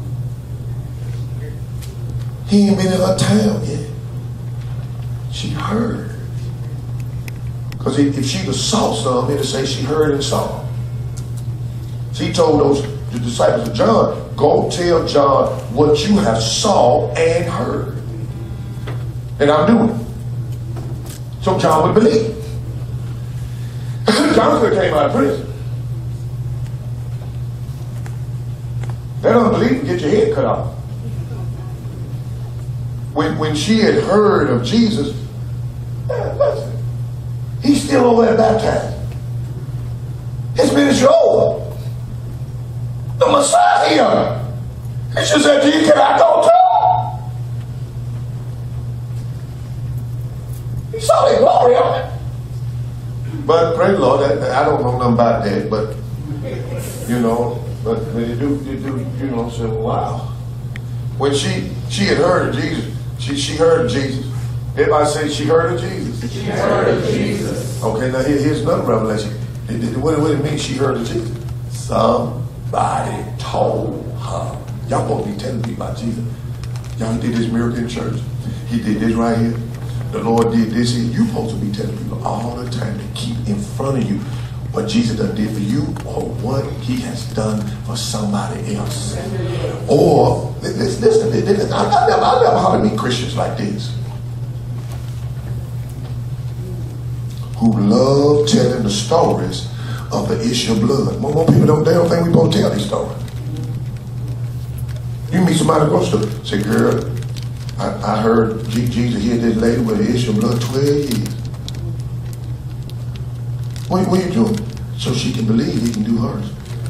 He ain't been in her town yet. She heard. Because if she'd have saw some, it'd say she heard and saw. So he told the disciples of John, go tell John what you have saw and heard. And I'm doing it. So John would believe. John could have came out of prison. That unbelief, get your head cut off. When she had heard of Jesus, listen, he's still over there baptized. His ministry over. The Messiah here. And she said, Jesus, can I go too? He saw the glory of it. But praise the Lord, I don't know nothing about that, but you know, but you do, you know, say, wow. When she had heard of Jesus, she heard of Jesus. Everybody say she heard of Jesus. She heard of Jesus. Okay, now here's another revelation. What do it mean she heard of Jesus? Somebody told her. Y'all supposed to be telling me about Jesus. Y'all did this miracle in church. He did this right here. The Lord did this here. You're supposed to be telling people all the time to keep in front of you what Jesus done did for you or what he has done for somebody else. Or, listen, I never how to meet Christians like this. Who love telling the stories of the issue of blood. More people don't think we supposed to tell these stories. You meet somebody at the grocery store, say, girl, I heard Jesus healed this lady with the issue of blood 12 years. What are you doing? So she can believe he can do hers.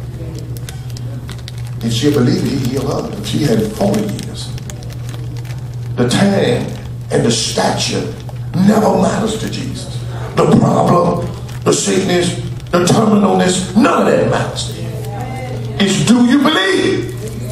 If she'll believe it, he heal her. If she had it 40 years. The time and the stature never matters to Jesus. The problem, the sickness, the terminalness, none of that matters to him. It's do you believe?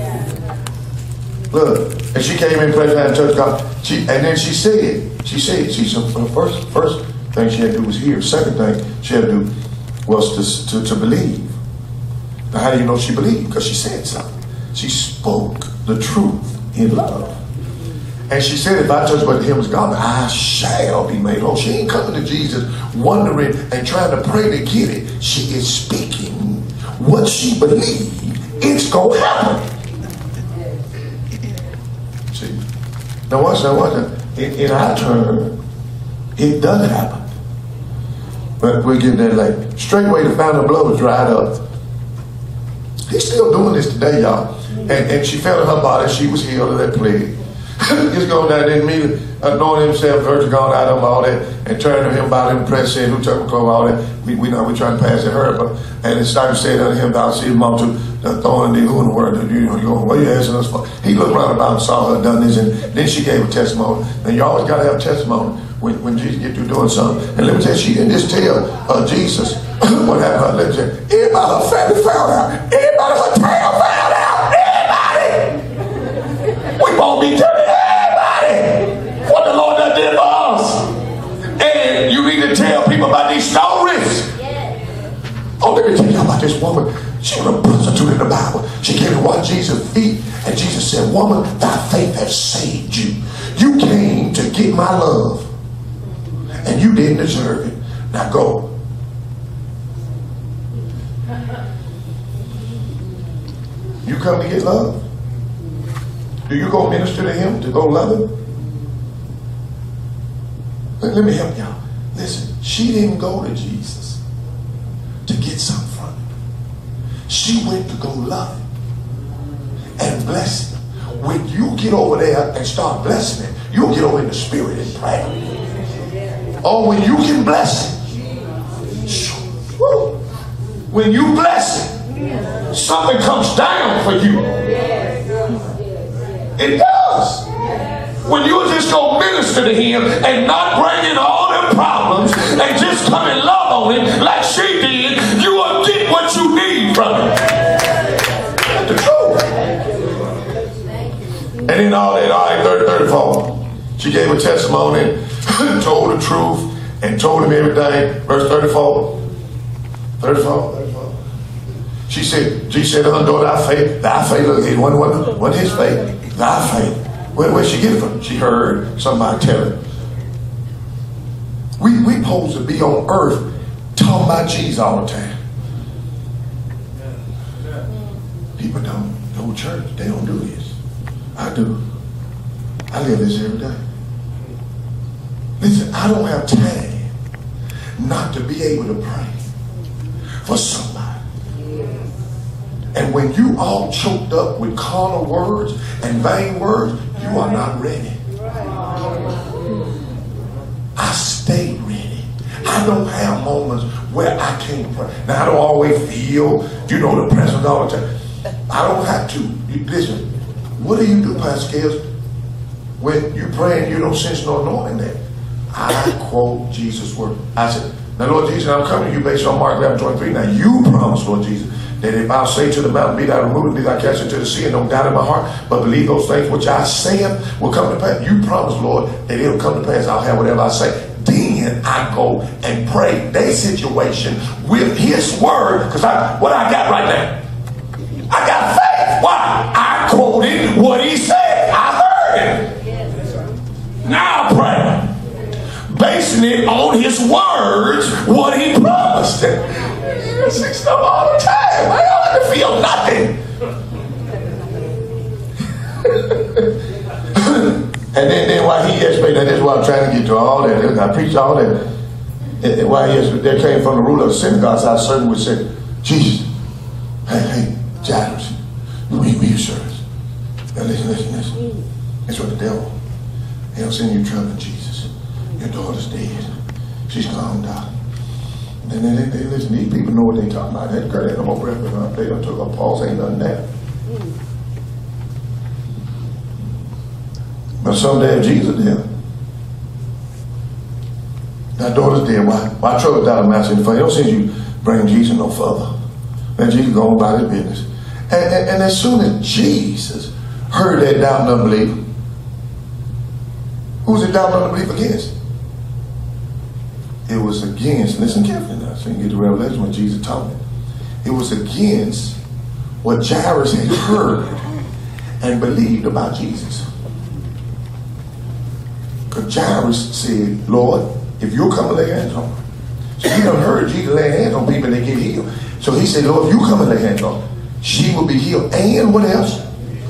Look, and she came in, prayed and touched God. And then she said, the first thing she had to do was hear. Second thing she had to do was to believe. Now, how do you know she believed? Because she said something. She spoke the truth in love. And she said, if I touch but the hem of his garment, I shall be made whole. She ain't coming to Jesus wondering and trying to pray to get it. She is speaking what she believed. It's going to happen. See? Now watch that. In our turn, it does happen. But we'll get that later. Straightway the fountain of blood was dried up. He's still doing this today, y'all. And she felt in her body she was healed of that plague. He's going down there immediately, anointing himself, virgin gone out of all that, and turning to him about him, press said, who took him, all that. We know we're trying to pass it her, but and it's time to say unto him, thou see the multitude, throwing in the who in the world, you know, what are you asking us for? He looked around about and saw her done this, and then she gave a testimony. And you always got to have a testimony when Jesus get through doing something. And let me tell you, she didn't just tell Jesus what happened. Let me tell you, everybody her family found out. Everybody her town found out. Everybody. We won't be telling everybody what the Lord done did for us. And you need to tell people about these stories. Oh, let me tell you about this woman. She was a prostitute in the Bible. She came to wash Jesus' feet, and Jesus said, woman, thy faith has saved you. You came to get my love, and you didn't deserve it. Now go. You come to get love? Do you go minister to him to go love him? Let me help y'all. Listen, she didn't go to Jesus to get something from him. She went to go love him. and blessing. When you get over there and start blessing it, you'll get over in the spirit and pray. Oh, when you can bless it, when you bless it, something comes down for you. It does. When you just go minister to him and not bring in all them problems and just come and love on him like she did, you will get what you need from him. That's the truth. And then all that, all right, 34. She gave a testimony, told the truth, and told him everything. Verse 34. 34. She said unto thy faith, look, it wasn't his faith, thy faith. Where'd she get it from? She heard somebody tell her. We supposed to be on earth talking about Jesus all the time. People don't go to church. They don't do this. I do. I live this every day. Listen, I don't have time not to be able to pray for somebody. And when you all choked up with carnal words and vain words, you are not ready. I stay ready. I don't have moments where I can't pray. Now, I don't always feel, the presence all the time. I don't have to. Listen, what do you do, Pastor Kells? When you pray and you don't sense no anointing there? I quote Jesus' word. I said, now, Lord Jesus, I'm coming to you based on Mark 11:23. Now, you promised, Lord Jesus, that if I'll say to the mountain, be thou removed, be thou cast into the sea, and don't doubt in my heart, but believe those things which I say will come to pass. You promised, Lord, that it'll come to pass. I'll have whatever I say. Then I go and pray their situation with his word. Because what I got right now? I got faith. Why? I quoted what he said. I heard him. Now I pray. Basing it on his words, what he promised. I say stuff all the time. I don't have to feel nothing. And then while he explained that, this is what I'm trying to get to all that. I preached all that. And while there came from the ruler of the synagogue, I certainly would say, Jesus, hey, Jairus, we your service. Now listen. That's what the devil. He'll send you trouble, Jesus. Your daughter's dead. She's gone, down. And then they listen, these people know what they talking about. That girl ain't no more breath in her. They done took her pulse, ain't nothing there. But someday Jesus did. That daughter's dead. Why trouble down the master in the fire? Don't send you bring Jesus no further. Let Jesus go on about his business. And as soon as Jesus heard that doubt and unbelief, who was it doubt and unbelief against? It was against, listen carefully now, so you can get the revelation when Jesus taught it. It was against what Jairus had heard and believed about Jesus. Because Jairus said, Lord, if you'll come and lay hands on her. So he done heard Jesus lay hands on people and they get healed. So he said, Lord, if you come and lay hands on her, she will be healed. And what else?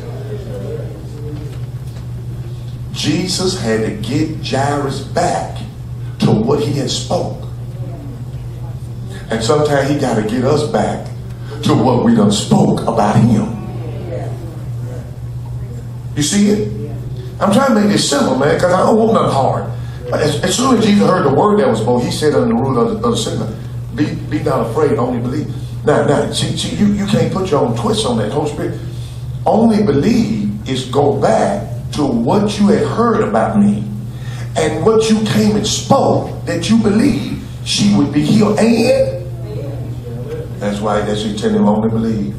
Jesus had to get Jairus back to what he had spoke. And sometimes he got to get us back to what we done spoke about him. You see it? I'm trying to make this simple, man, because I don't want nothing hard. But as soon as Jesus heard the word that was spoken, he said under the rule of the synagogue, be not afraid, only believe. Now, see, you can't put your own twist on that. Holy Spirit. Only believe is go back to what you had heard about me and what you came and spoke that you believe she would be healed. And that's why you tell him only believe.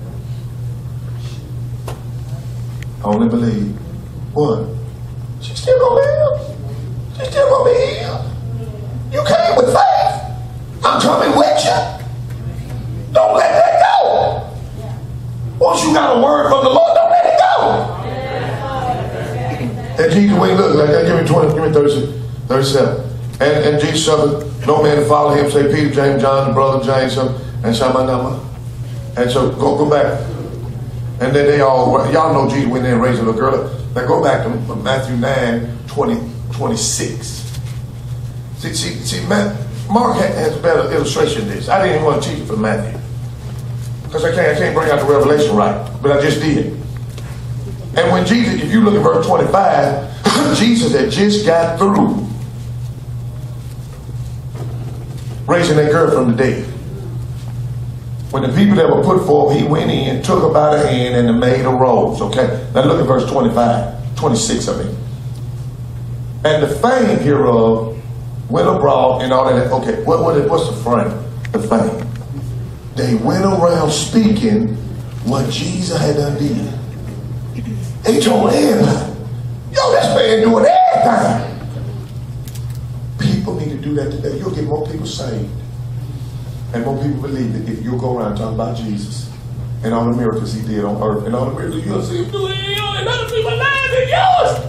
Only believe. What? She's still gonna live. She's still gonna be healed. You came with faith. I'm coming with you. Don't let that go. Once you got a word from the Lord, don't let it go. And Jesus, when he looked like that, give me 37. And Jesus suffered no man to follow him, say Peter, James, John, the brother James, and Shamanama. And so go back. And then they all, y'all know Jesus went there and raised a little girl up. Now go back to Matthew 9:26. See, Mark has a better illustration of this. I didn't even want to teach it for Matthew. Because I can't bring out the revelation right. But I just did. And when Jesus, if you look at verse 25, Jesus had just got through raising that girl from the dead. When the people that were put forth, he went in, took her by the hand, and the maid arose. Okay? Now look at verse 26 of it. And the fame hereof went abroad and all that. Okay, what's the frame? The fame. They went around speaking what Jesus had done did. They told everybody, yo, this man doing everything. People need to do that today. You'll get more people saved. And more people believe it if you'll go around talking about Jesus and all the miracles he did on earth and all the miracles you'll see him doing and other people's lives and yours.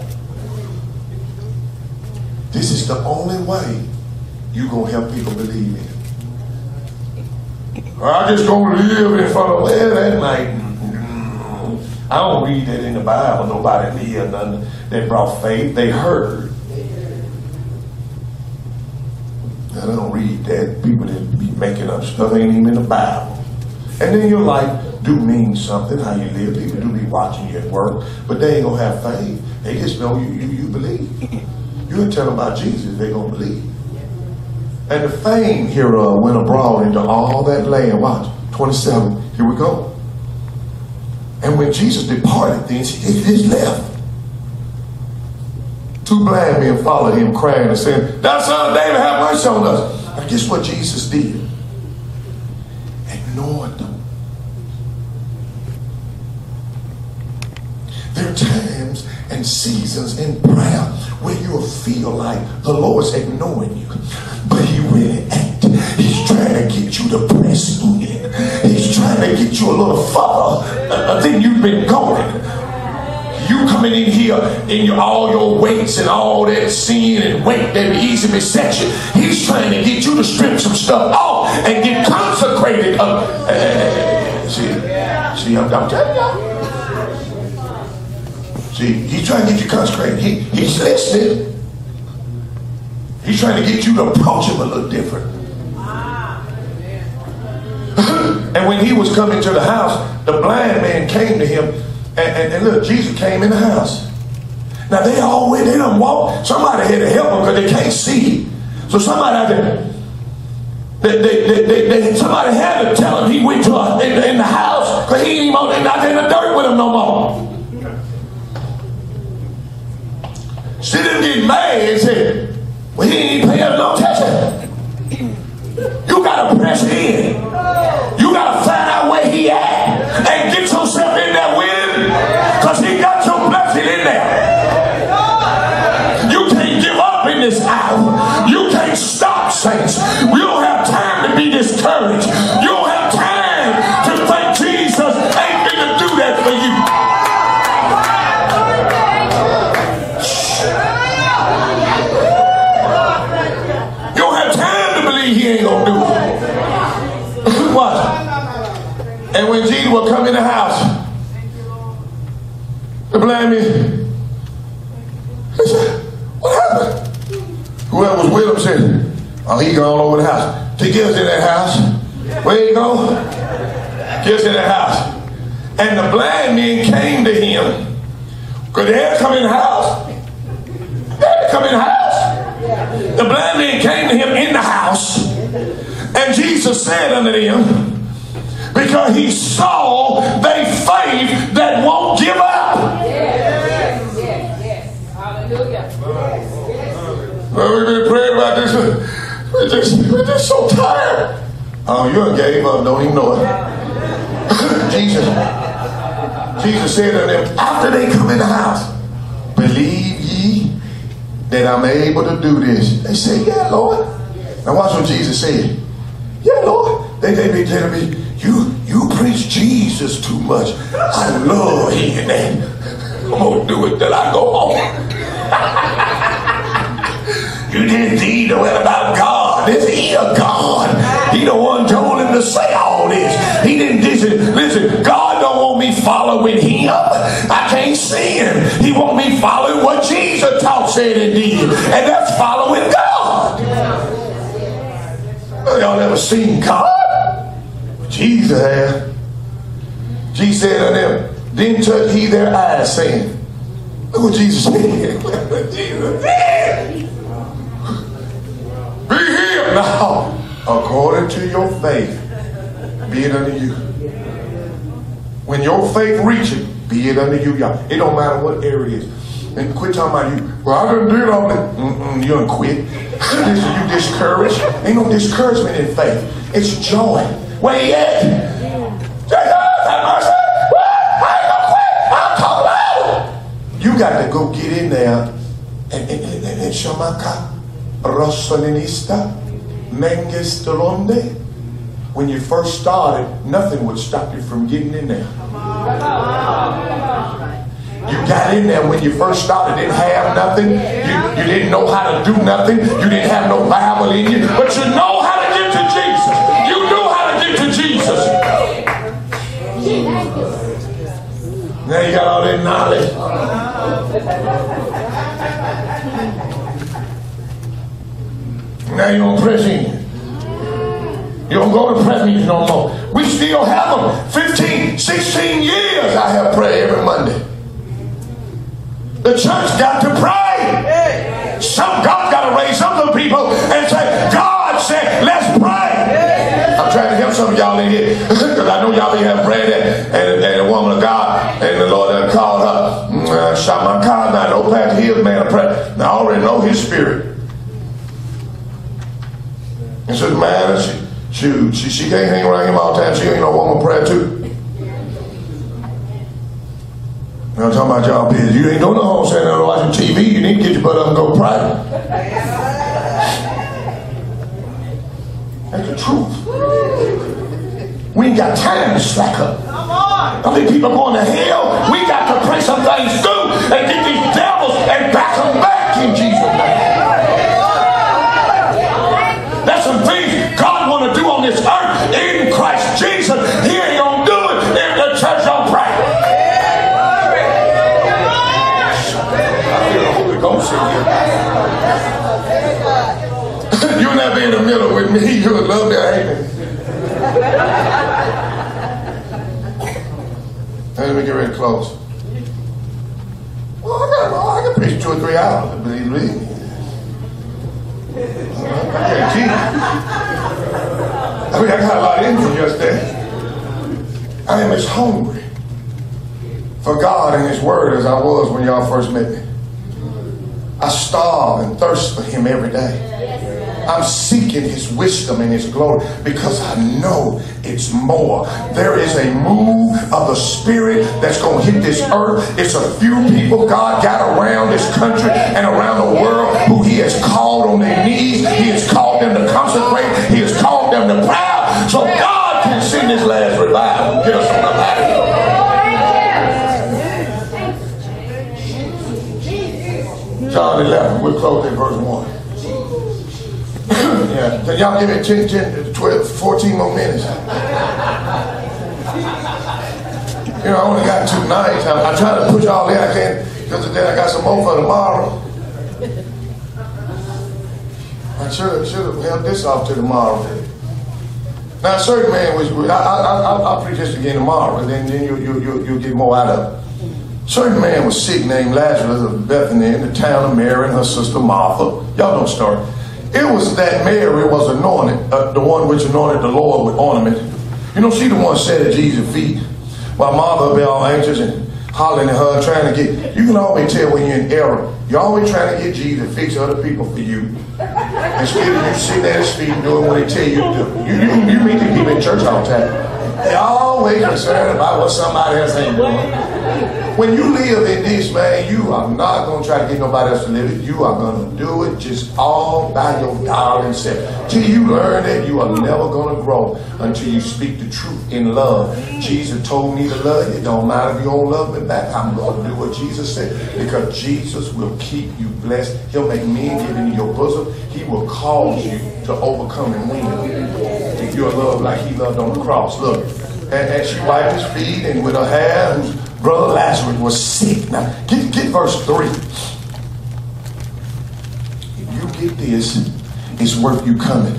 This is the only way you're going to help people believe in it. I'm just going to live in front of, well, that night. I don't read that in the Bible. Nobody lived none that brought faith. They heard. I don't read that. People that be making up stuff ain't even in the Bible. And then your life do mean something, how you live. People do be watching you at work, but they ain't going to have faith. They just know you believe. You can tell them about Jesus, they're going to believe. And the fame hereof went abroad into all that land. Watch, 27, here we go. And when Jesus departed thence, he just left. Two blind men followed him, crying and saying, "Thou son of David, have mercy on us." Now guess what Jesus did? Ignored them. There are times and seasons in prayer where you'll feel like the Lord's ignoring you, but he really ain't. He's trying to get you to press in. He's trying to get you a little further than you've been going. You coming in here in all your weights and all that sin and weight that easily beset you. He's trying to get you to strip some stuff off and get consecrated. See, I'm telling you. See, he's trying to get you consecrated. He's listening. He's trying to get you to approach him a little different. And when he was coming to the house, the blind man came to him. And look, Jesus came in the house. Now they done walk. Somebody had to help them because they can't see. So somebody had to, somebody had to tell him he went to in the house because he ain't even not in the dirt with him no more. She didn't get mad and said, "Well, he ain't paying no attention." You gotta press in. You gotta find out where he at and get yourself in there with him, because he got your blessing in there. You can't give up in this hour. You can't stop, saints. You don't have time to be discouraged. You don't have time to think Jesus ain't gonna do that for you. You don't have time to believe he ain't gonna do it. Watch. And when Jesus would come in the house, the blind man, he said, "What happened?" Whoever was with him said, "Oh, he gone over the house." He gets in that house. Where he go? Gets in that house. And the blind men came to him. Because they had to come in the house. They had to come in the house. The blind men came to him in the house. And Jesus said unto them, because he saw they faith that won't give up. Yes. Hallelujah. Well, we've been praying about this. We're just so tired. Oh, you gave up, don't even know it. Jesus said to them, after they come in the house, "Believe ye that I'm able to do this?" They say, "Yeah, Lord." Now watch what Jesus said. "Yeah, Lord." They be telling me, you preach Jesus too much. I love hearing that. I'm going to do it till I go home. You didn't need to know about God. Is he a God? He the one told him to say all this. He didn't listen, God don't want me following him. I can't see him. He want me following what Jesus taught, said, and did. And that's following God. Y'all ever seen God? Jesus had. Jesus said to them, Then touched he their eyes, saying, look what Jesus said. Look what Jesus said. Be healed now, according to your faith, be it unto you. When your faith reaches, be it unto you, y'all. It don't matter what area it is. And quit talking about you. Well, I done did all that. You done quit. Listen, you discouraged. Ain't no discouragement in faith. It's joy. Where you at? You got to go get in there and Shamaka Rosalinista Mengestelonde. When you first started, nothing would stop you from getting in there. You got in there when you first started, didn't have nothing. You didn't know how to do nothing. You didn't have no Bible in you. But you know how to get to Jesus. You knew how to get to Jesus. Now you got all that knowledge. Now you don't press in. You don't go to prayer meetings no more. We still have them. 15, 16 years I have prayer every Monday. The church got to pray. God's got to raise some of the people and say, God said, let's pray. I'm trying to help some of y'all in here because I know y'all be having prayed and a woman of God and the Lord called her Shamakana, no Pastor Hill's man of prayer. Now I already know his spirit. And says, man, she can't hang around him all the time. She ain't no woman of prayer too. I'm talking about y'all busy. You ain't doing no home sitting there watching TV. You need to get your butt up and go pray. That's the truth. We ain't got time to slack up. I think people are going to hell. We got to pray some things through and get these devils and back them back in Jesus' name. That's some things God want to do on this earth in Christ Jesus. He ain't going to do it if the church don't pray. Ghost in here. You'll never be in the middle with me. You would love to hate me. Let me get ready to close. Well, I can preach 2 or 3 hours, believe me. I got a lot of energy yesterday. I am as hungry for God and His Word as I was when y'all first met me. I starve and thirst for Him every day. I'm seeking His wisdom and His glory because I know it's more. There is a move of the Spirit that's going to hit this earth. It's a few people God got around this country and around the world who He has called on their knees. He has called them to consecrate. He has called them to pray. So God can send this last revival. Get us on up out of here. John 11, we'll close in verse 1. Yeah. Can y'all give me 10, 12, 14 more minutes? You know, I only got 2 nights. I'm trying to push all that I can because then I got some more for tomorrow. I should have held this off to tomorrow. Now, a certain man was, I'll preach this again tomorrow, and then you'll get more out of it. Certain man was sick named Lazarus of Bethany in the town of Mary and her sister Martha. Y'all know the story. It was that Mary was anointed, the one which anointed the Lord with ornament. You know, she the one sat at Jesus' feet while Martha would be all anxious and hollering at her, trying to get. You can always tell when you're in error. You're always trying to get Jesus to fix other people for you. Instead of you sitting at His feet and doing what He tell you to do. You meet the people in church all the time. They're always concerned about what somebody else ain't doing. When you live in this, man, you are not going to try to get nobody else to live it. You are going to do it just all by your darling self. Till you learn that you are never going to grow until you speak the truth in love. Jesus told me to love you. It don't matter if you don't love me back. I'm going to do what Jesus said. Because Jesus will keep you blessed. He'll make men get into your bosom. He will cause you to overcome and win. If you're loved like He loved on the cross. Look. And she wiped His feet and with her hair, whose brother Lazarus was sick. Now, get verse 3. If you get this, it's worth you coming.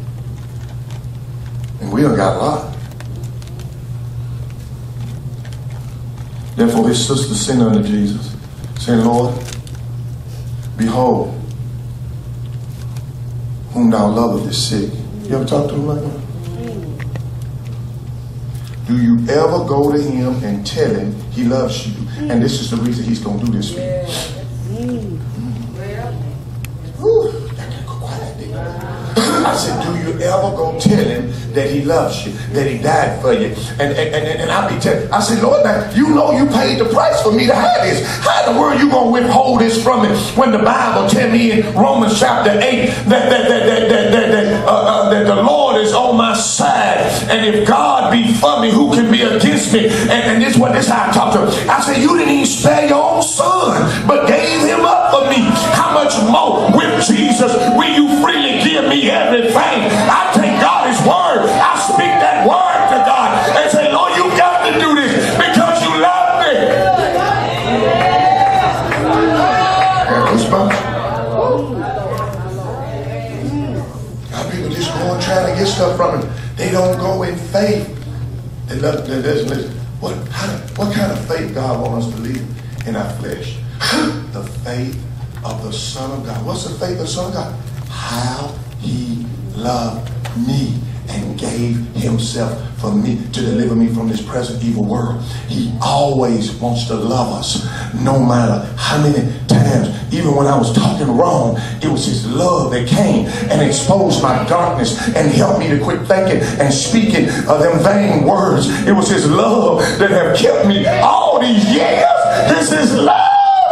And we done got a lot. Therefore his sister sent unto Jesus, saying, Lord, behold, whom thou lovest is sick. You ever talk to him like that? Do you ever go to him and tell him he loves you? And this is the reason he's going to do this for you. I said, do you ever go tell him that he loves you, that he died for you? And I'll be telling, I said, Lord, now, you know you paid the price for me to have this. How in the world you going to withhold this from me when the Bible tell me in Romans chapter 8 that the Lord is on my side, and if God be for me, who can be against me? And this is how I talk to him. I said, you didn't even spare your own son, but gave him up for me. How much more with Jesus will you freely give me everything? I take God his word. I speak that word to God and say, Lord, you got to do this because you love me. Now people just go and trying to get stuff from him. They don't go in faith. They love, what kind of faith God wants us to live in our flesh? The faith of the Son of God. What's the faith of the Son of God? How he loved me and gave himself for me to deliver me from this present evil world. He always wants to love us, no matter how many times. Even when I was talking wrong, it was his love that came and exposed my darkness and helped me to quit thinking and speaking of them vain words. It was his love that have kept me all these years. This is love.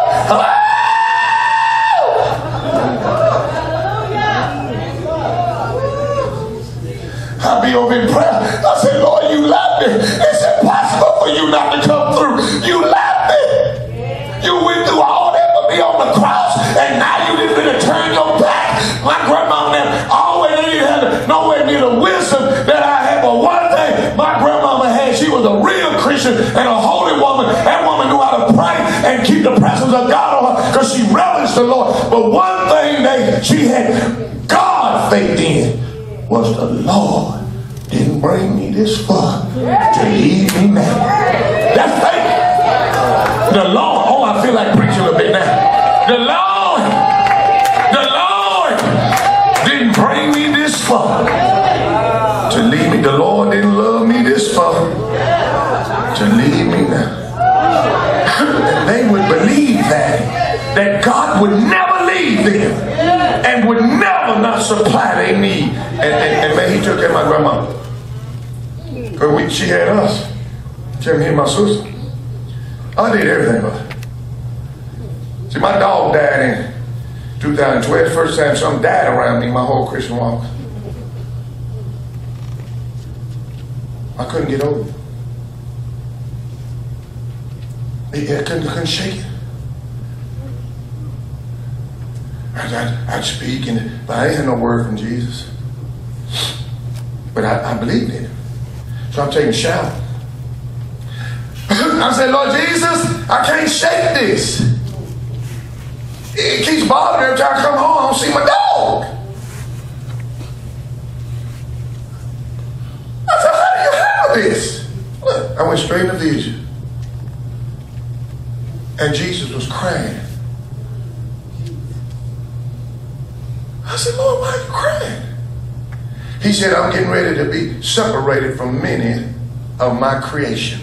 I'll be over in prayer. I said, Lord, you love me. It's impossible for you not to come through. You love me. You went through all that for me on the cross, and now you didn't really turn your back. My grandma never always didn't have nowhere near the wisdom that I had. But one thing my grandmama had, she was a real Christian and a holy woman. That woman knew how to pray and keep the presence of God on her because she reverenced the Lord. But one thing that she had God faith in was the Lord didn't bring me this far to leave me now. That's faith. The Lord, oh, I feel like preaching a little bit now. The Lord didn't bring me this far to leave me. The Lord didn't love me this far to leave me now. And they would believe that God would never leave them and would never not supply their need. And man, he took care of my grandma. Because she had us. She had me and my sister. I did everything for her. See, my dog died in 2012. First time something died around me my whole Christian walk. I couldn't get over it. I couldn't shake it. I'd speak, but I ain't had no word from Jesus. But I believed in him. So I'm taking a shower. I said, Lord Jesus, I can't shake this. It keeps bothering me every time I come home. I don't see my dog. I said, how do you handle this? Look, I went straight in the vision. And Jesus was crying. I said, Lord, why are you crying? He said, I'm getting ready to be separated from many of my creation.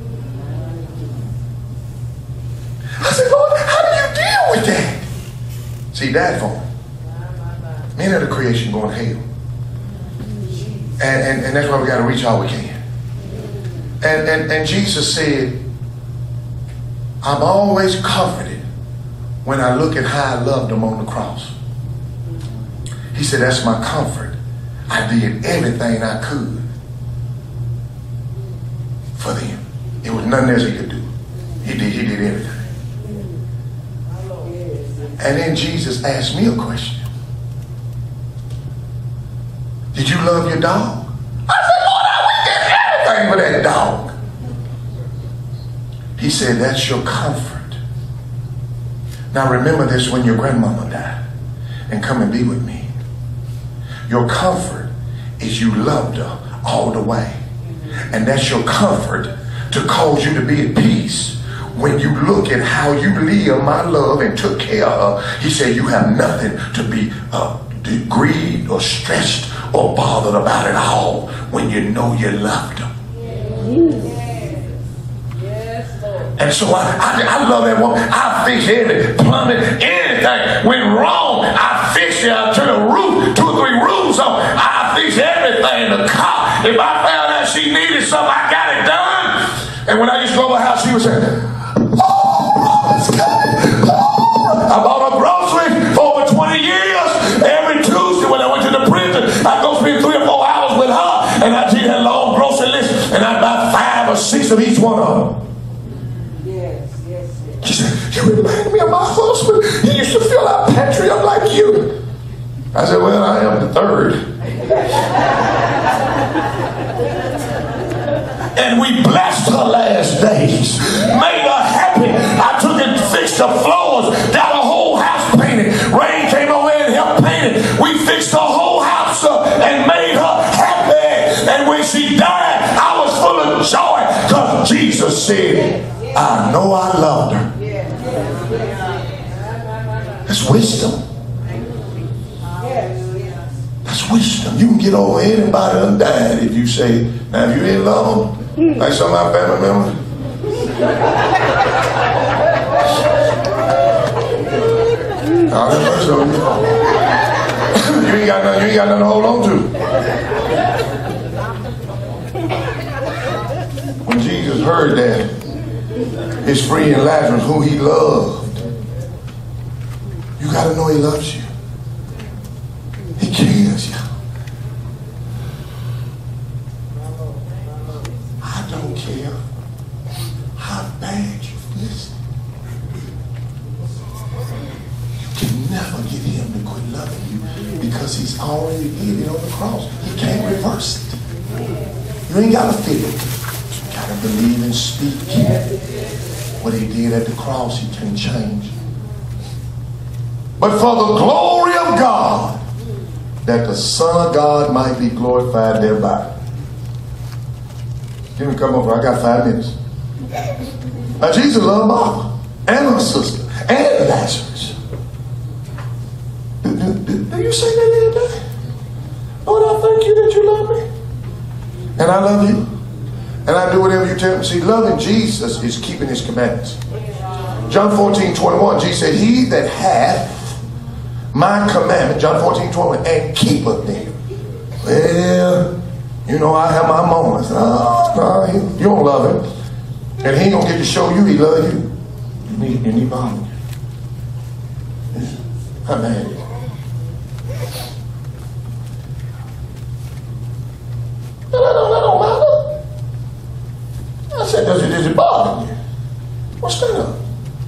I said, Lord, how do you deal with that? See, he died for him. Many of the creation going to hell. And that's why we got to reach all we can. And Jesus said, I'm always comforted when I look at how I loved them on the cross. He said, that's my comfort. I did everything I could for them. It was nothing else he could do. He did everything. And then Jesus asked me a question. Did you love your dog? I said, Lord, I did everything for that dog. He said, that's your comfort. Now remember this when your grandmama died and come and be with me. Your comfort is you loved her all the way. And that's your comfort to cause you to be at peace when you look at how you live my love and took care of her, he said you have nothing to be grieved or stressed or bothered about at all when you know you loved her. And so I love that woman. I fix every plumbing, anything went wrong. I fix it. I turn a roof, 2 or 3 roofs on. I fix everything. The car. If I found out she needed something, I got it done. And when I used to go to her house, she would say, "Oh, it's good. Oh." I bought her groceries for over 20 years. Every Tuesday when I went to the prison, I'd go spend 3 or 4 hours with her, and I'd take that long grocery list, and I'd buy 5 or 6 of each one of them. She said, "You remind me of my husband. He used to fill our pantry up like you." I said, "Well, I am the third." And we blessed her last days, made her happy. I took and fixed the floors, got the whole house painted. Rain came over and helped paint it. We fixed the whole house up and made her happy. And when she died, I was full of joy because Jesus said, "I know I loved her." That's wisdom. That's wisdom. You can get over anybody that died if you say, now if you didn't love them, like some of my family members. I'll have mercy on you. You ain't got nothing to hold on to. When Jesus heard that, his friend Lazarus, who he loved, you got to know he loves you. He cares you. I don't care how bad you've missed. You can never get him to quit loving you because he's already did it on the cross. He can't reverse it. You ain't got to feel it. You got to believe and speak. What he did at the cross, he can change. But for the glory of God, that the Son of God might be glorified thereby. Give me come over. I got 5 minutes. Now Jesus loved Martha and her sister and Lazarus. Do you say that every day? Lord, I thank you that you love me. And I love you. And I do whatever you tell me. See, loving Jesus is keeping his commandments. John 14:21, Jesus said, "He that hath my commandment," John 14:21, "and keepeth them." Well, you know, I have my moments. No, you don't love him. And he ain't going to get to show you he loves you. You need bother you. How bad is it? That don't matter. I said, does it bother you? What's that up?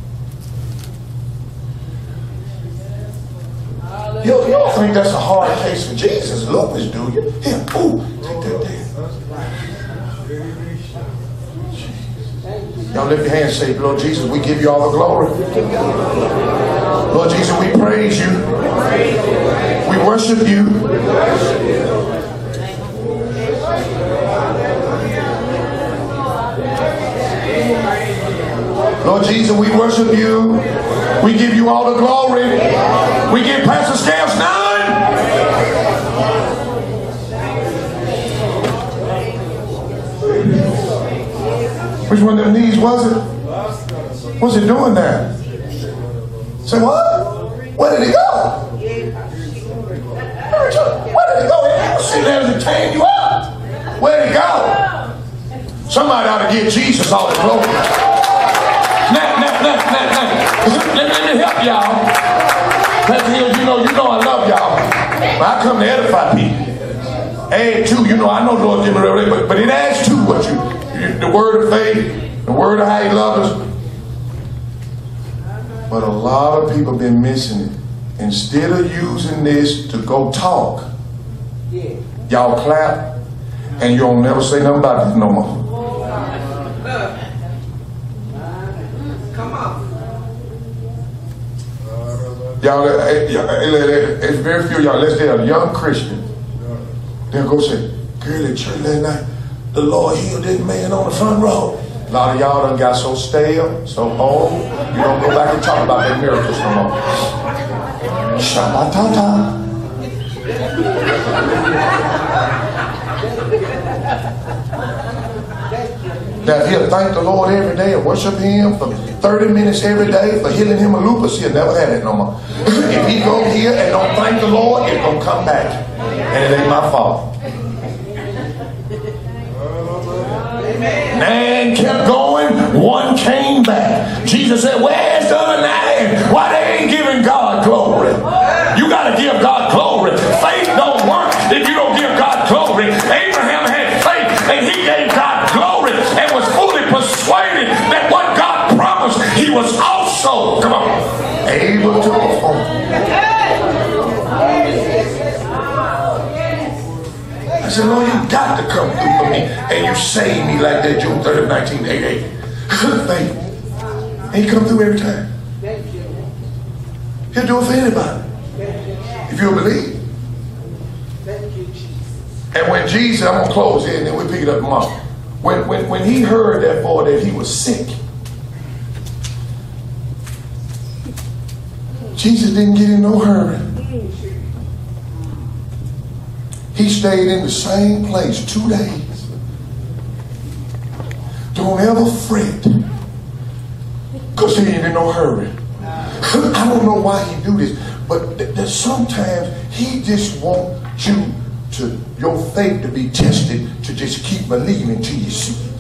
You don't think that's a hard case for Jesus, Lupus, do you? Here, ooh, take that there. Y'all lift your hands and say, Lord Jesus, we give you all the glory. Lord Jesus, we praise you. We worship you. Lord Jesus, we worship you. We give you all the glory. We give Pastor Scales none. Which one of them knees was it? What's it doing there? Say what? Where did it go? Where did it go? It never sit there and tan you up. Where did it go? Somebody ought to give Jesus all the glory. Let me help y'all. Pastor Hills, you know I love y'all. But I come to edify people. Add to, I know Lord give me revelation, but it adds to what the word of faith, the word of how he loves us. But a lot of people have been missing it. Instead of using this to go talk, y'all clap, and you don't never say nothing about this no more. Come on. Y'all, it's very few of y'all. Let's say a young Christian. They'll go say, girl, at church last night, the Lord healed this man on the front row. A lot of y'all done got so stale, so old, you don't go back and talk about their miracles no more. Shabbatata. That he'll thank the Lord every day and worship him for 30 minutes every day for healing him of lupus, he'll never had it no more. If he go here and don't thank the Lord, it's going to come back. And it ain't my fault. Man kept going, one came back. Jesus said, where's the other 9? Why they ain't giving God glory? You got to give God glory. Faith don't work if you don't give God glory. Abraham had faith and he gave God glory and was fully persuaded that what God promised, he was also, come on, able to perform. I said, Lord, you got to come through for me. And you saved me like that June 3rd, 1988. Faith. And he come through every time. He'll do it for anybody. If you'll believe. And when Jesus, I'm going to close here and then we'll pick it up tomorrow. When he heard that boy that he was sick, Jesus didn't get in no hurry. He stayed in the same place 2 days. Don't ever fret, because he ain't in no hurry. I don't know why he do this, but that sometimes he just wants you to, your faith to be tested, to just keep believing till you see it.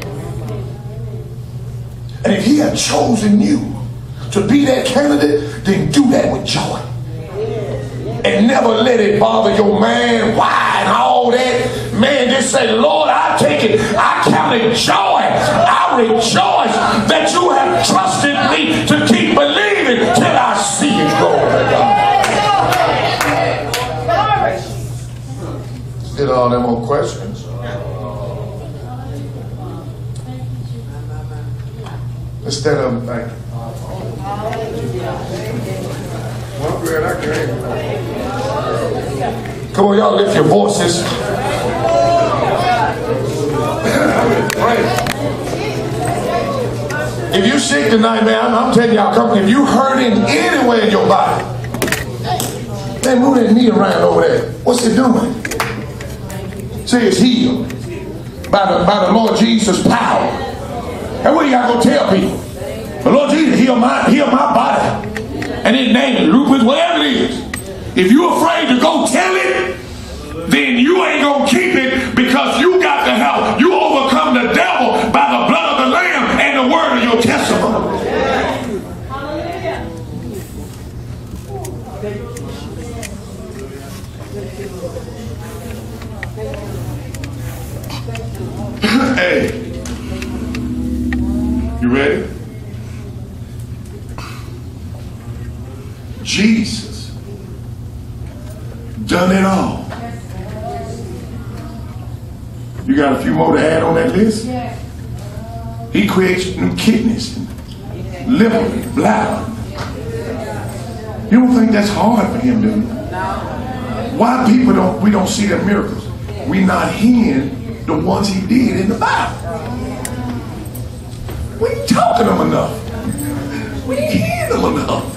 And if he had chosen you to be that candidate, then do that with joy. And never let it bother your man. Why and all that? Man, just say, Lord, I take it. I count it joy. I rejoice that you have trusted me to keep believing till I see it. Glory to God. Still all them more questions. Let's stand up and thank you. Well, good, I can't. Come on, y'all, lift your voices. If you're sick tonight, man, I'm telling y'all, come. If you're hurting anywhere in your body, man, move that knee around over there. What's it doing? Say it's healed by the Lord Jesus' power. And what you got to go tell people? The Lord Jesus heal my body. And then name it, lupus, whatever it is. If you're afraid to go tell it, then you ain't going to keep it, because you got to help. You overcome the devil by the blood of the Lamb and the word of your testimony. Hey, you ready? Jesus done it all. You got a few more to add on that list? He creates new kidneys, liver, bladder. You don't think that's hard for him, do you? Why we don't see the miracles? We not hearing the ones he did in the Bible. We ain't talking them enough. We ain't hearing them enough.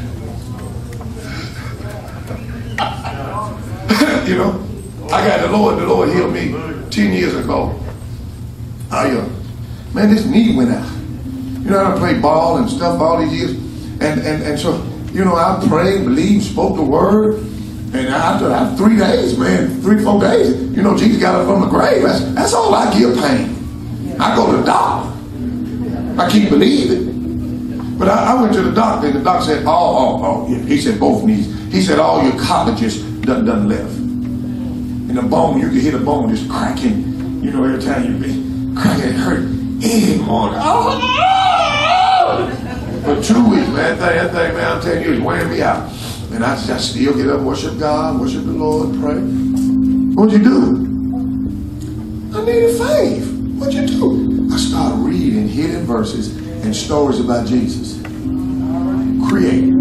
You know, I got the Lord healed me 10 years ago. Man, this knee went out. You know, I played ball and stuff all these years. And so, you know, I prayed, believed, spoke the word. And after 3 days, man, 3-4 days, you know, Jesus got up from the grave. That's all I give pain. I go to the doctor. I keep believing. But I went to the doctor, and the doctor said, oh, yeah. He said both knees. He said all your cartilages done left. And the bone, you can hear the bone just cracking. You know, every time you be cracking, it hurt. Any morning. Oh! For 2 weeks, man, that thing, man, I'm telling you, it's wearing me out. And I still get up, worship God, worship the Lord, pray. What'd you do? I needed faith. What'd you do? I started reading hidden verses and stories about Jesus. Created.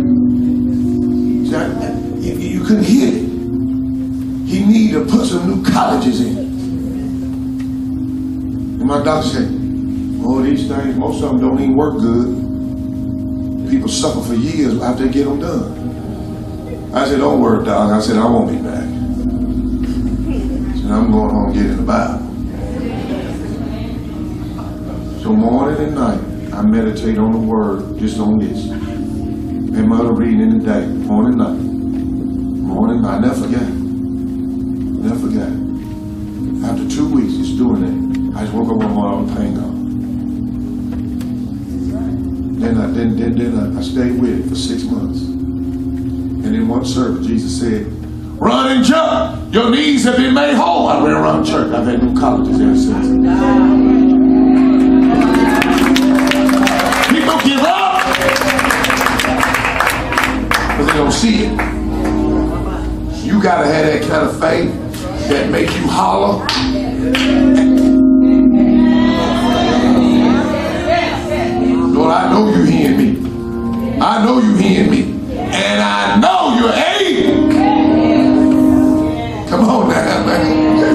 You couldn't hit it. He needed to put some new colleges in. And my doctor said, Oh, these things, most of them don't even work good. People suffer for years after they get them done. I said, don't worry, dog. I said, I won't be back. I said, I'm going home and get in the Bible. So morning and night, I meditate on the word, just on this. And mother reading in the day, morning and night. Morning and night. I never forgot. Never forgot. After 2 weeks, just doing that, I just woke up one morning, all the pain gone. Then I stayed with it for 6 months. And in one service, Jesus said, run and jump. Your knees have been made whole. I ran around church. I've had no colleges ever since. People give up because they don't see it. You got to have that kind of faith that make you holler. Lord, I know you hearing me. I know you hearing me. And I know you're able. Come on now, man.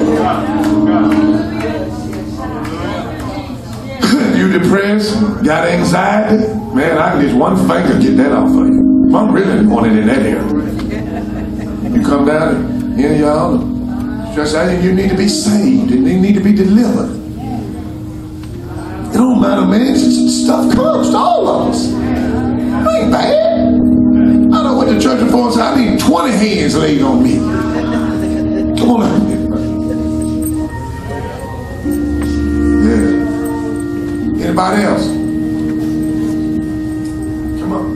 You depressed? Got anxiety? Man, I can just one finger get that off of you. I'm really wanted in that area. You come down and hear y'all stress out, and you need to be saved and you need to be delivered. It don't matter, man. Stuff comes to all of us. It ain't bad. I know what the church before said, I need 20 hands laid on me. Come on out here. Yeah. Anybody else? Come on.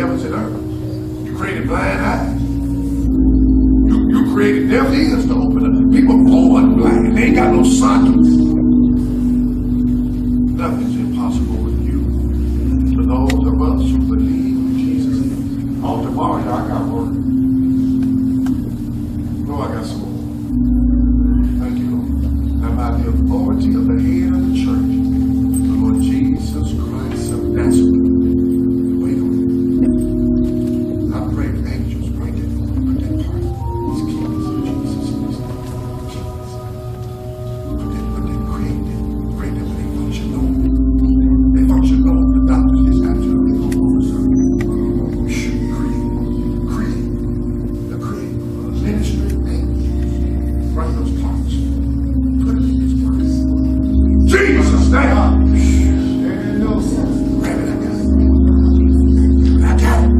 heavens and earth. You created blind eyes. You created deaf ears to open up. People born blind. They ain't got no sockets. Nothing's impossible with you. For those of us who believe in Jesus. On tomorrow, y'all, I got work. No, I got some more. Thank you, Lord. And by the authority of the head of the church, the Lord Jesus Christ of Nazareth. Wait a minute. I pray angels bring it part. These keys of Jesus. But they create them when they function normal. They function normal. The doctors just absolutely go over something. Create. The create. Ministry thing. Bring those parts. Put it in his place. Jesus, name. Grab it, I got it. I got it.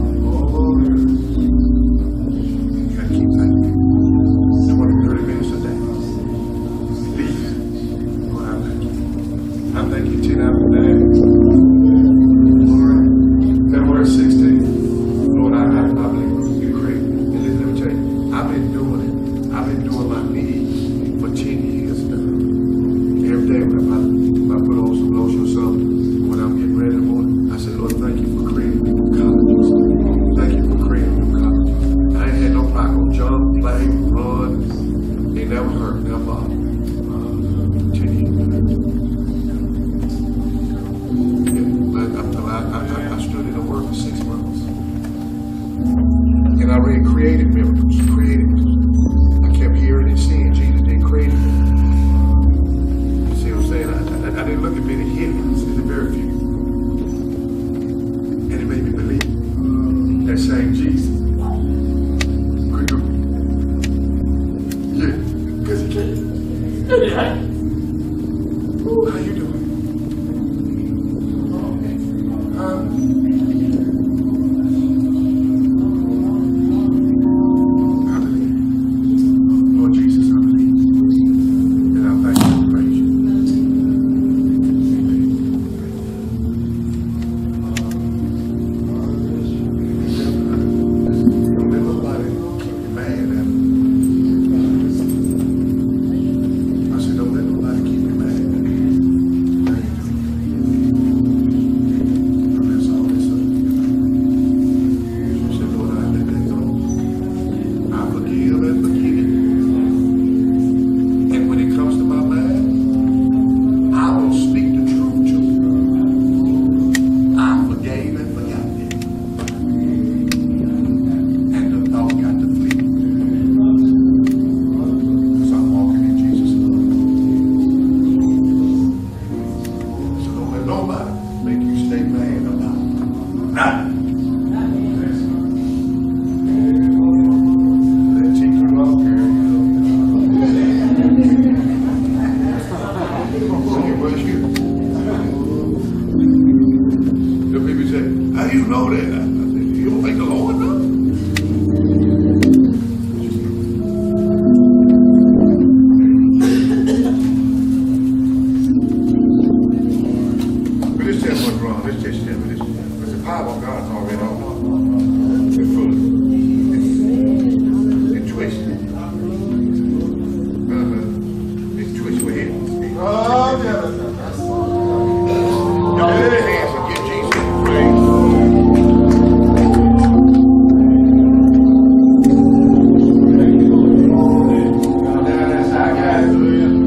You gotta keep that. 20, 30 minutes a day. Leave it. Lord, I thank you. I thank you 10 hours a day. Lord, February 16th. Lord, I believe you great. And let me tell you, I've been doing it. I've been doing my knee for 10 years now. Every day when I put on some lotion or something, when I'm getting ready in the morning, I said, Lord, thank you for creating new colleges. Thank you for creating new colleges. I ain't had no problem. Jump, play, run. It never hurt, never bothered. 10 years. I stood in the Word for 6 months. And I really created miracles, I kept hearing and seeing Jesus didn't create them. You see what I'm saying? I didn't look at many healings, there's very few. And it made me believe that same Jesus could do it. Yeah, because he can. Ooh, how you doing? Lord Jesus, I believe. And I thank you and praise you. Don't let nobody keep you mad at me. I said, don't let nobody keep you mad at me. Thank you. I mess all this up. I said, Lord, I let that go. I forgive and forget. And when it comes to my mind, I will speak the truth to you. I forgave and forgot it. And the thought got to flee. Because I'm walking in Jesus' love. So don't let nobody make you stay mad about nothing. That teacher love girl, Say, what's you? The people say, how do you know that? I said, you don't think the Lord knows? But this tell me what's wrong. This just tell me this. Because the power of God's already on. It's full of it twists. It twists with it. Y'all lift your hands and give Jesus praise. I got it.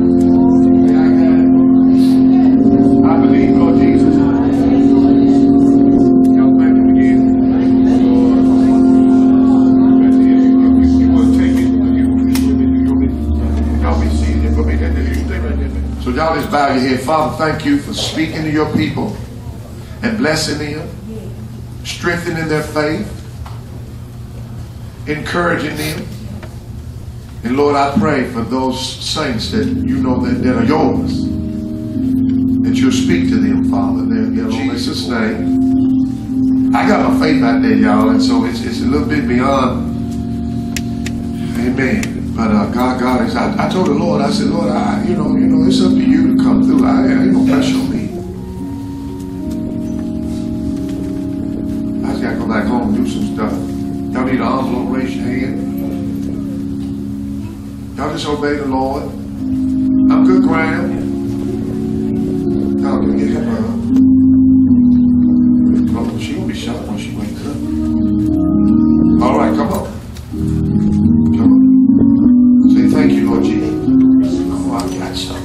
I believe, Lord Jesus. Y'all thank him again. You want to take it? Y'all be seated for me. Stay right there. So y'all just bow your head. Father, thank you for speaking to your people and blessing them, strengthening their faith, encouraging them. And Lord, I pray for those saints that you know that are yours, that you'll speak to them, Father. In Jesus' name. I got my faith out there, y'all, and so it's a little bit beyond. Amen. But God is. I told the Lord, I said, Lord, you know, it's up to you to come through. I ain't no pressure on me. I just got to go gonna do some stuff. Y'all need an envelope, raise your hand. Y'all just obey the Lord. I'm good ground. Y'all can get him up. Oh, she gonna be shocked when she wakes up. All right, come on. Come on. Say thank you, Lord Jesus. Oh, I got something.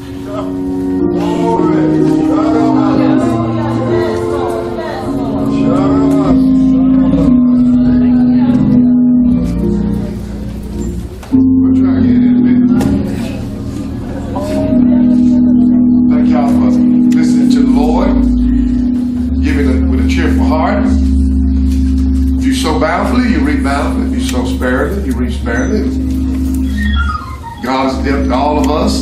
Bountifully, you reap bountifully. If you sow sparingly, you reap sparingly. God has dipped all of us.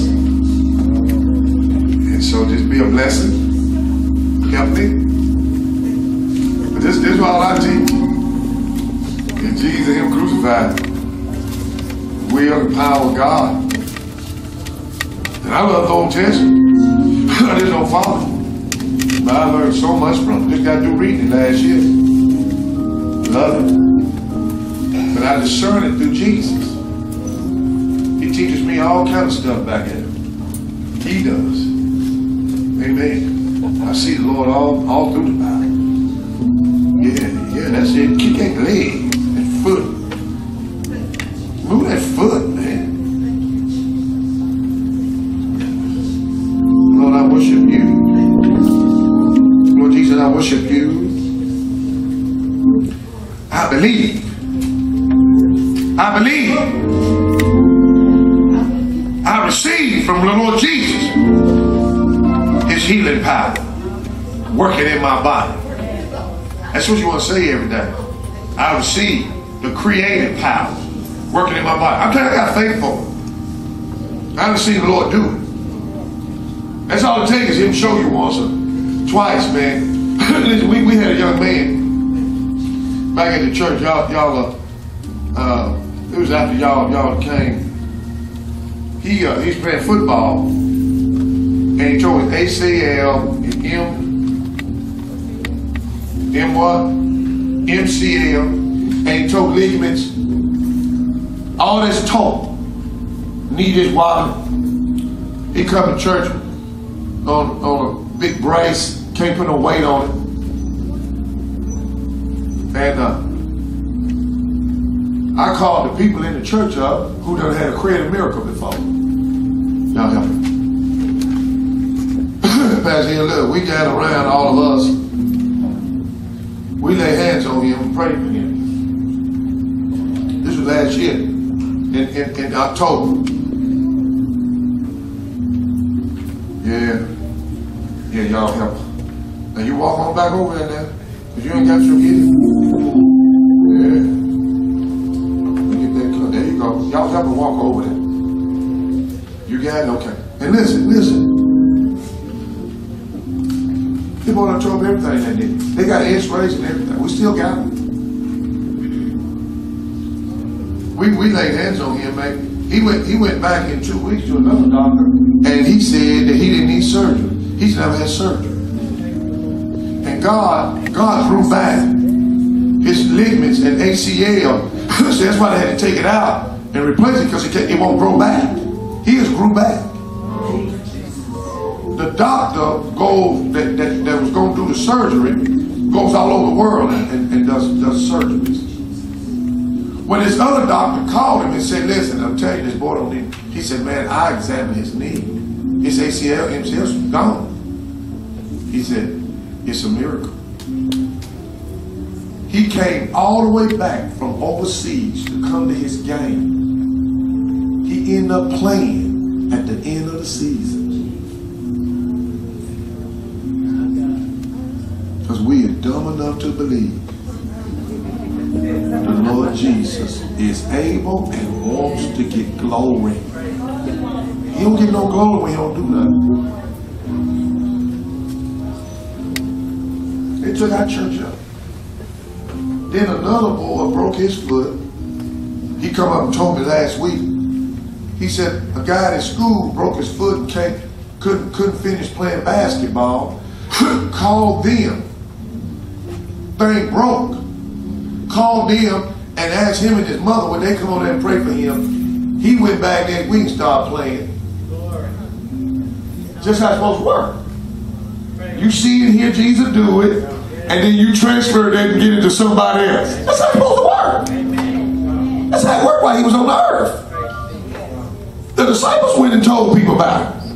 And so just be a blessing. Help me. But this is all I teach. In Jesus and Him crucified. We are the power of God. And I love the Old Testament. I just don't follow it. But I learned so much from it. Just got to do reading it last year. Love it. But I discern it through Jesus. He teaches me all kinds of stuff back at him. He does. Amen. I see the Lord all through the Bible. Yeah, that's it. Kick that leg, that foot. Move that foot, man. Lord, I worship you. Lord Jesus, I worship you. I believe. I believe. I receive from the Lord Jesus His healing power working in my body. That's what you want to say every day. I receive the creative power working in my body. I'm telling you, I got faith for it. I haven't seen the Lord do it. That's all it takes is Him show you once or twice, man. we had a young man back at the church, it was after y'all came. He's playing football, and he tore his ACL, MCL, and he tore ligaments. All this tore. Knee just wobbling. He come to church on a big brace, can't put no weight on it. And I called the people in the church up who done had a creative miracle before. Y'all help me. Pastor here, look, we gather around, all of us. We lay hands on him and pray for him. This was last year, in October. Yeah, y'all help. Now you walk on back over there now, because you ain't got your healing. There you go. Y'all help them walk over there. You got it? Okay. And listen. People done told me everything they did. They got x-rays and everything. We still got them. We laid hands on him, man. He went back in 2 weeks to another doctor, and he said that he didn't need surgery. He's never had surgery. And God grew back his ligaments and ACL. So that's why they had to take it out and replace it, because it won't grow back. He just grew back. The doctor that was going to do the surgery goes all over the world and does surgeries. When this other doctor called him and said, listen, I'm telling you, this boy don't need. He said, man, I examined his knee. His ACL, MCL's gone. He said, it's a miracle. He came all the way back from overseas to come to his game. He ended up playing at the end of the season. Because we are dumb enough to believe the Lord Jesus is able and wants to get glory. He don't get no glory when he don't do nothing. They took our church up. Then another boy broke his foot. He come up and told me last week. He said a guy at school broke his foot and couldn't finish playing basketball. Called them. Thing broke. called them and asked him and his mother would they come on there and pray for him. He went back next week and started playing. Just how it's supposed to work. You see and hear Jesus do it, and then you transfer that and get it to somebody else. That's how it's supposed to work. That's how it worked while he was on the earth. The disciples went and told people about it.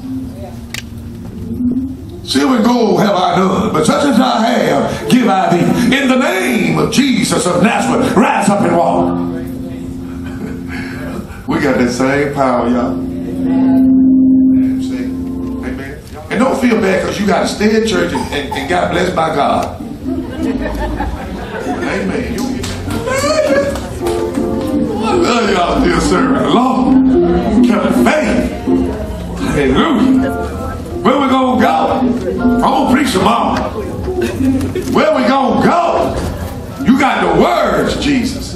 Silver and gold have I none, but such as I have, give I thee. In the name of Jesus of Nazareth, rise up and walk. We got that same power, y'all. Amen. And don't feel bad because you got to stay at church and got blessed by God. Amen. I love y'all still serving the Lord. Kept the faith. Hallelujah. Where we gonna go? I'm gonna preach tomorrow. Where we gonna go? You got the words, Jesus.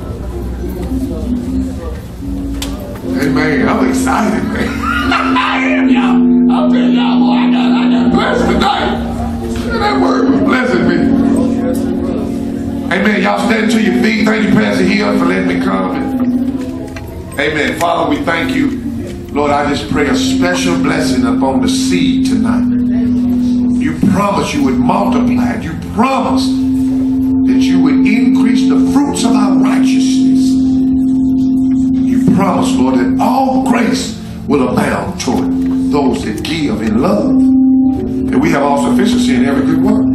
Amen. I'm excited, man. I am, y'all. I'll tell y'all, boy, I got blessed tonight. That word was blessing me. Amen. Y'all stand to your feet. Thank you, Pastor Hill, for letting me come. Amen. Father, we thank you. Lord, I just pray a special blessing upon the seed tonight. You promised you would multiply it. You promised that you would increase the fruits of our righteousness. You promised, Lord, that all grace will abound toward those that give in love. And we have all sufficiency in every good work.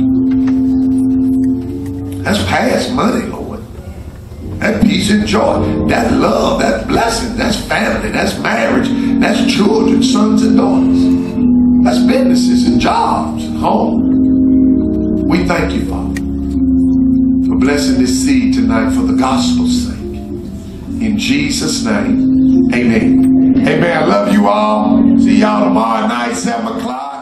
That's past money, Lord. That peace and joy, that love, that blessing, that's family, that's marriage, that's children, sons and daughters. That's businesses and jobs and home. We thank you, Father, for blessing this seed tonight for the gospel's sake. In Jesus' name, amen. Amen. I love you all. See y'all tomorrow night, 7 o'clock.